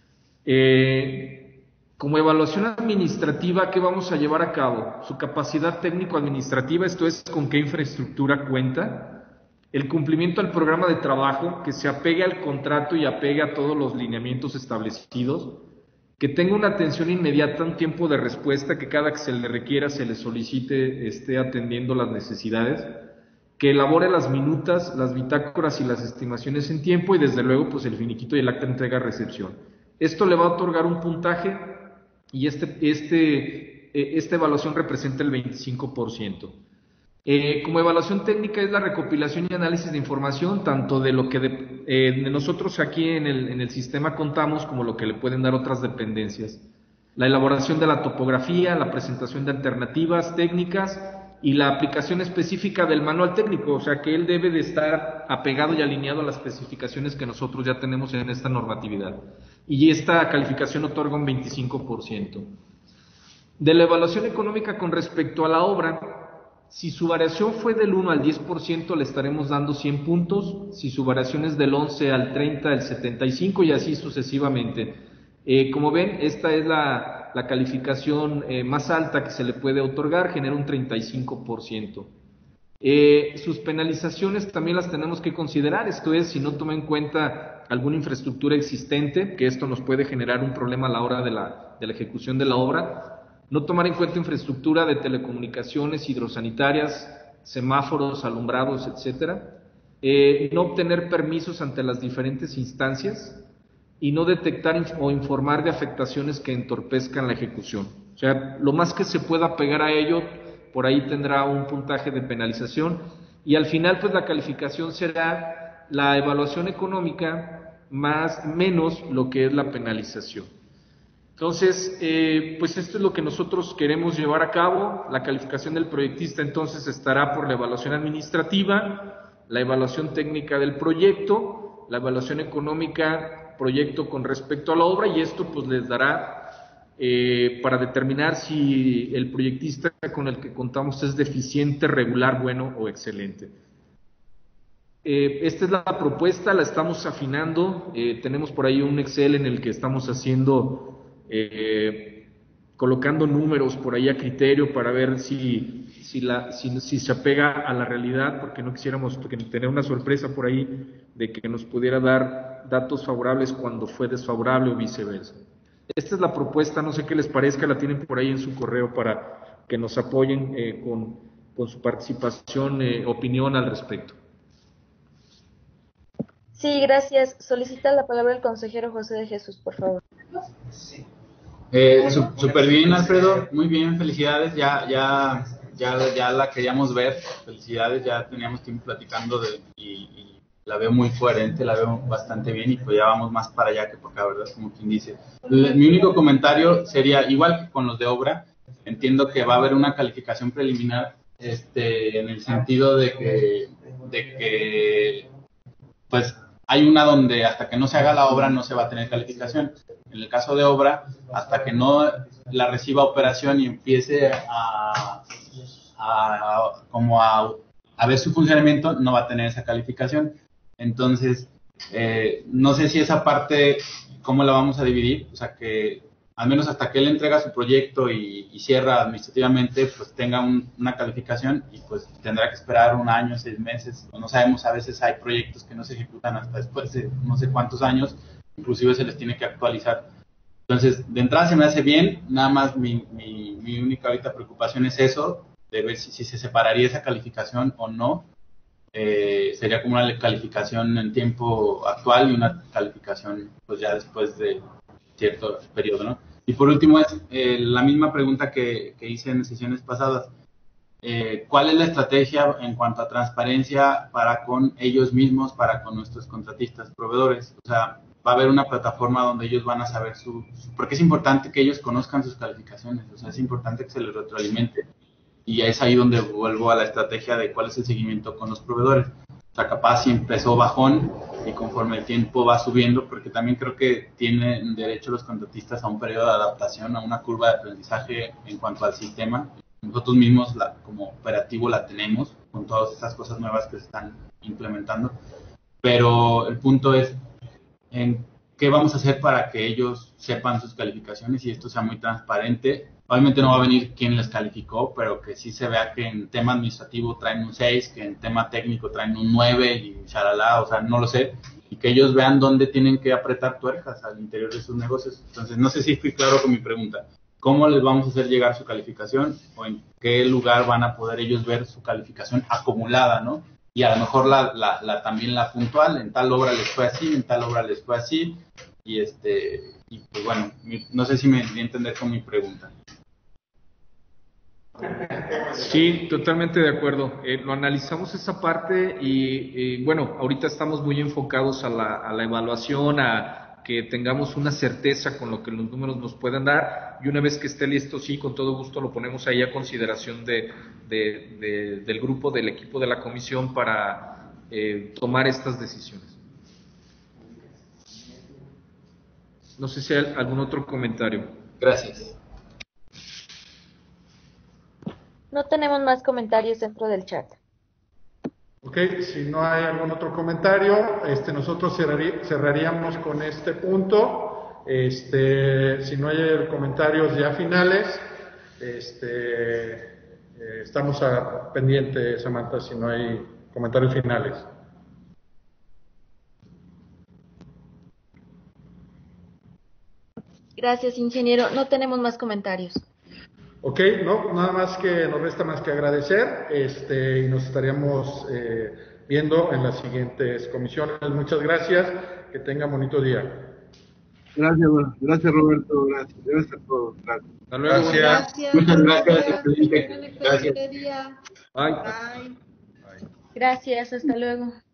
Como evaluación administrativa, ¿qué vamos a llevar a cabo? Su capacidad técnico-administrativa, esto es, con qué infraestructura cuenta, el cumplimiento del programa de trabajo, que se apegue al contrato y apegue a todos los lineamientos establecidos, que tenga una atención inmediata, un tiempo de respuesta, que cada que se le requiera se le solicite, esté atendiendo las necesidades, que elabore las minutas, las bitácoras y las estimaciones en tiempo, y desde luego pues el finiquito y el acta de entrega-recepción. Esto le va a otorgar un puntaje, y esta evaluación representa el 25%. Como evaluación técnica es la recopilación y análisis de información, tanto de lo que Nosotros aquí en el sistema contamos como lo que le pueden dar otras dependencias. La elaboración de la topografía, la presentación de alternativas técnicas y la aplicación específica del manual técnico, o sea que él debe de estar apegado y alineado a las especificaciones que nosotros ya tenemos en esta normatividad. Y esta calificación otorga un 25%. De la evaluación económica con respecto a la obra, si su variación fue del 1 al 10%, le estaremos dando 100 puntos, si su variación es del 11 al 30, el 75 y así sucesivamente. Como ven, esta es la calificación más alta que se le puede otorgar, genera un 35%. Sus penalizaciones también las tenemos que considerar, esto es, si no toma en cuenta alguna infraestructura existente, que esto nos puede generar un problema a la hora de la ejecución de la obra. No tomar en cuenta infraestructura de telecomunicaciones, hidrosanitarias, semáforos, alumbrados, etcétera. No obtener permisos ante las diferentes instancias y no detectar o informar de afectaciones que entorpezcan la ejecución. O sea, lo más que se pueda pegar a ello, por ahí tendrá un puntaje de penalización y al final pues la calificación será la evaluación económica menos lo que es la penalización. Entonces, pues esto es lo que nosotros queremos llevar a cabo. La calificación del proyectista entonces estará por la evaluación administrativa, la evaluación técnica del proyecto, la evaluación económica, proyecto con respecto a la obra, y esto pues les dará para determinar si el proyectista con el que contamos es deficiente, regular, bueno o excelente. Esta es la propuesta, la estamos afinando, tenemos por ahí un Excel en el que estamos haciendo... colocando números por ahí a criterio para ver si se apega a la realidad, porque no quisiéramos tener una sorpresa por ahí de que nos pudiera dar datos favorables cuando fue desfavorable o viceversa. Esta es la propuesta, no sé qué les parezca, la tienen por ahí en su correo para que nos apoyen con su participación, opinión al respecto. Sí, gracias. Solicita la palabra el consejero José de Jesús, por favor. Sí. Súper bien, Alfredo, muy bien, felicidades, ya la queríamos ver, felicidades, ya teníamos tiempo platicando y la veo muy coherente, la veo bastante bien y pues ya vamos más para allá que por acá, ¿verdad? Como quien dice. Mi único comentario sería, igual que con los de obra, entiendo que va a haber una calificación preliminar, en el sentido de que pues hay una donde hasta que no se haga la obra no se va a tener calificación. En el caso de obra, hasta que no la reciba operación y empiece a ver su funcionamiento, no va a tener esa calificación. Entonces, no sé si esa parte, ¿cómo la vamos a dividir? O sea, que al menos hasta que él entrega su proyecto y cierra administrativamente, pues tenga una calificación y pues tendrá que esperar 1 año, 6 meses, o no sabemos, a veces hay proyectos que no se ejecutan hasta después de no sé cuántos años, inclusive se les tiene que actualizar. Entonces, de entrada se me hace bien, nada más mi única ahorita preocupación es eso, de ver si se separaría esa calificación o no. Sería como una calificación en tiempo actual y una calificación pues ya después de cierto periodo, ¿no? Y por último es la misma pregunta que hice en sesiones pasadas. ¿Cuál es la estrategia en cuanto a transparencia para con ellos mismos, para con nuestros contratistas, proveedores? O sea, va a haber una plataforma donde ellos van a saber porque es importante que ellos conozcan sus calificaciones, o sea, es importante que se les retroalimente. Y es ahí donde vuelvo a la estrategia de cuál es el seguimiento con los proveedores. O sea, capaz si empezó bajón y conforme el tiempo va subiendo, porque también creo que tienen derecho los contratistas a un periodo de adaptación, a una curva de aprendizaje en cuanto al sistema. Nosotros mismos como operativo la tenemos con todas estas cosas nuevas que se están implementando. Pero el punto es en qué vamos a hacer para que ellos sepan sus calificaciones y esto sea muy transparente. Obviamente no va a venir quién les calificó, pero que sí se vea que en tema administrativo traen un 6, que en tema técnico traen un 9 y shalala, o sea, no lo sé. Y que ellos vean dónde tienen que apretar tuercas al interior de sus negocios. Entonces, no sé si fui claro con mi pregunta. ¿Cómo les vamos a hacer llegar su calificación? ¿O en qué lugar van a poder ellos ver su calificación acumulada, ¿no? Y a lo mejor también la puntual, en tal obra les fue así, en tal obra les fue así. Y pues bueno, no sé si me di a entender con mi pregunta. Sí, totalmente de acuerdo. Lo analizamos esa parte y bueno, ahorita estamos muy enfocados a la evaluación, a que tengamos una certeza con lo que los números nos puedan dar, y una vez que esté listo, sí, con todo gusto lo ponemos ahí a consideración del grupo, del equipo de la comisión para tomar estas decisiones. No sé si hay algún otro comentario. Gracias. No tenemos más comentarios dentro del chat. Ok, si no hay algún otro comentario, nosotros cerraríamos con este punto. Si no hay comentarios ya finales, estamos pendientes, Samantha, si no hay comentarios finales. Gracias, ingeniero. No tenemos más comentarios. Ok, no, nada más que nos resta más que agradecer, y nos estaríamos viendo en las siguientes comisiones. Muchas gracias, que tengan bonito día. Gracias Roberto, gracias a todos. Gracias. Hasta luego. Gracias. Muchas gracias. Tengan excelente día. Bye. Bye. Gracias, hasta luego.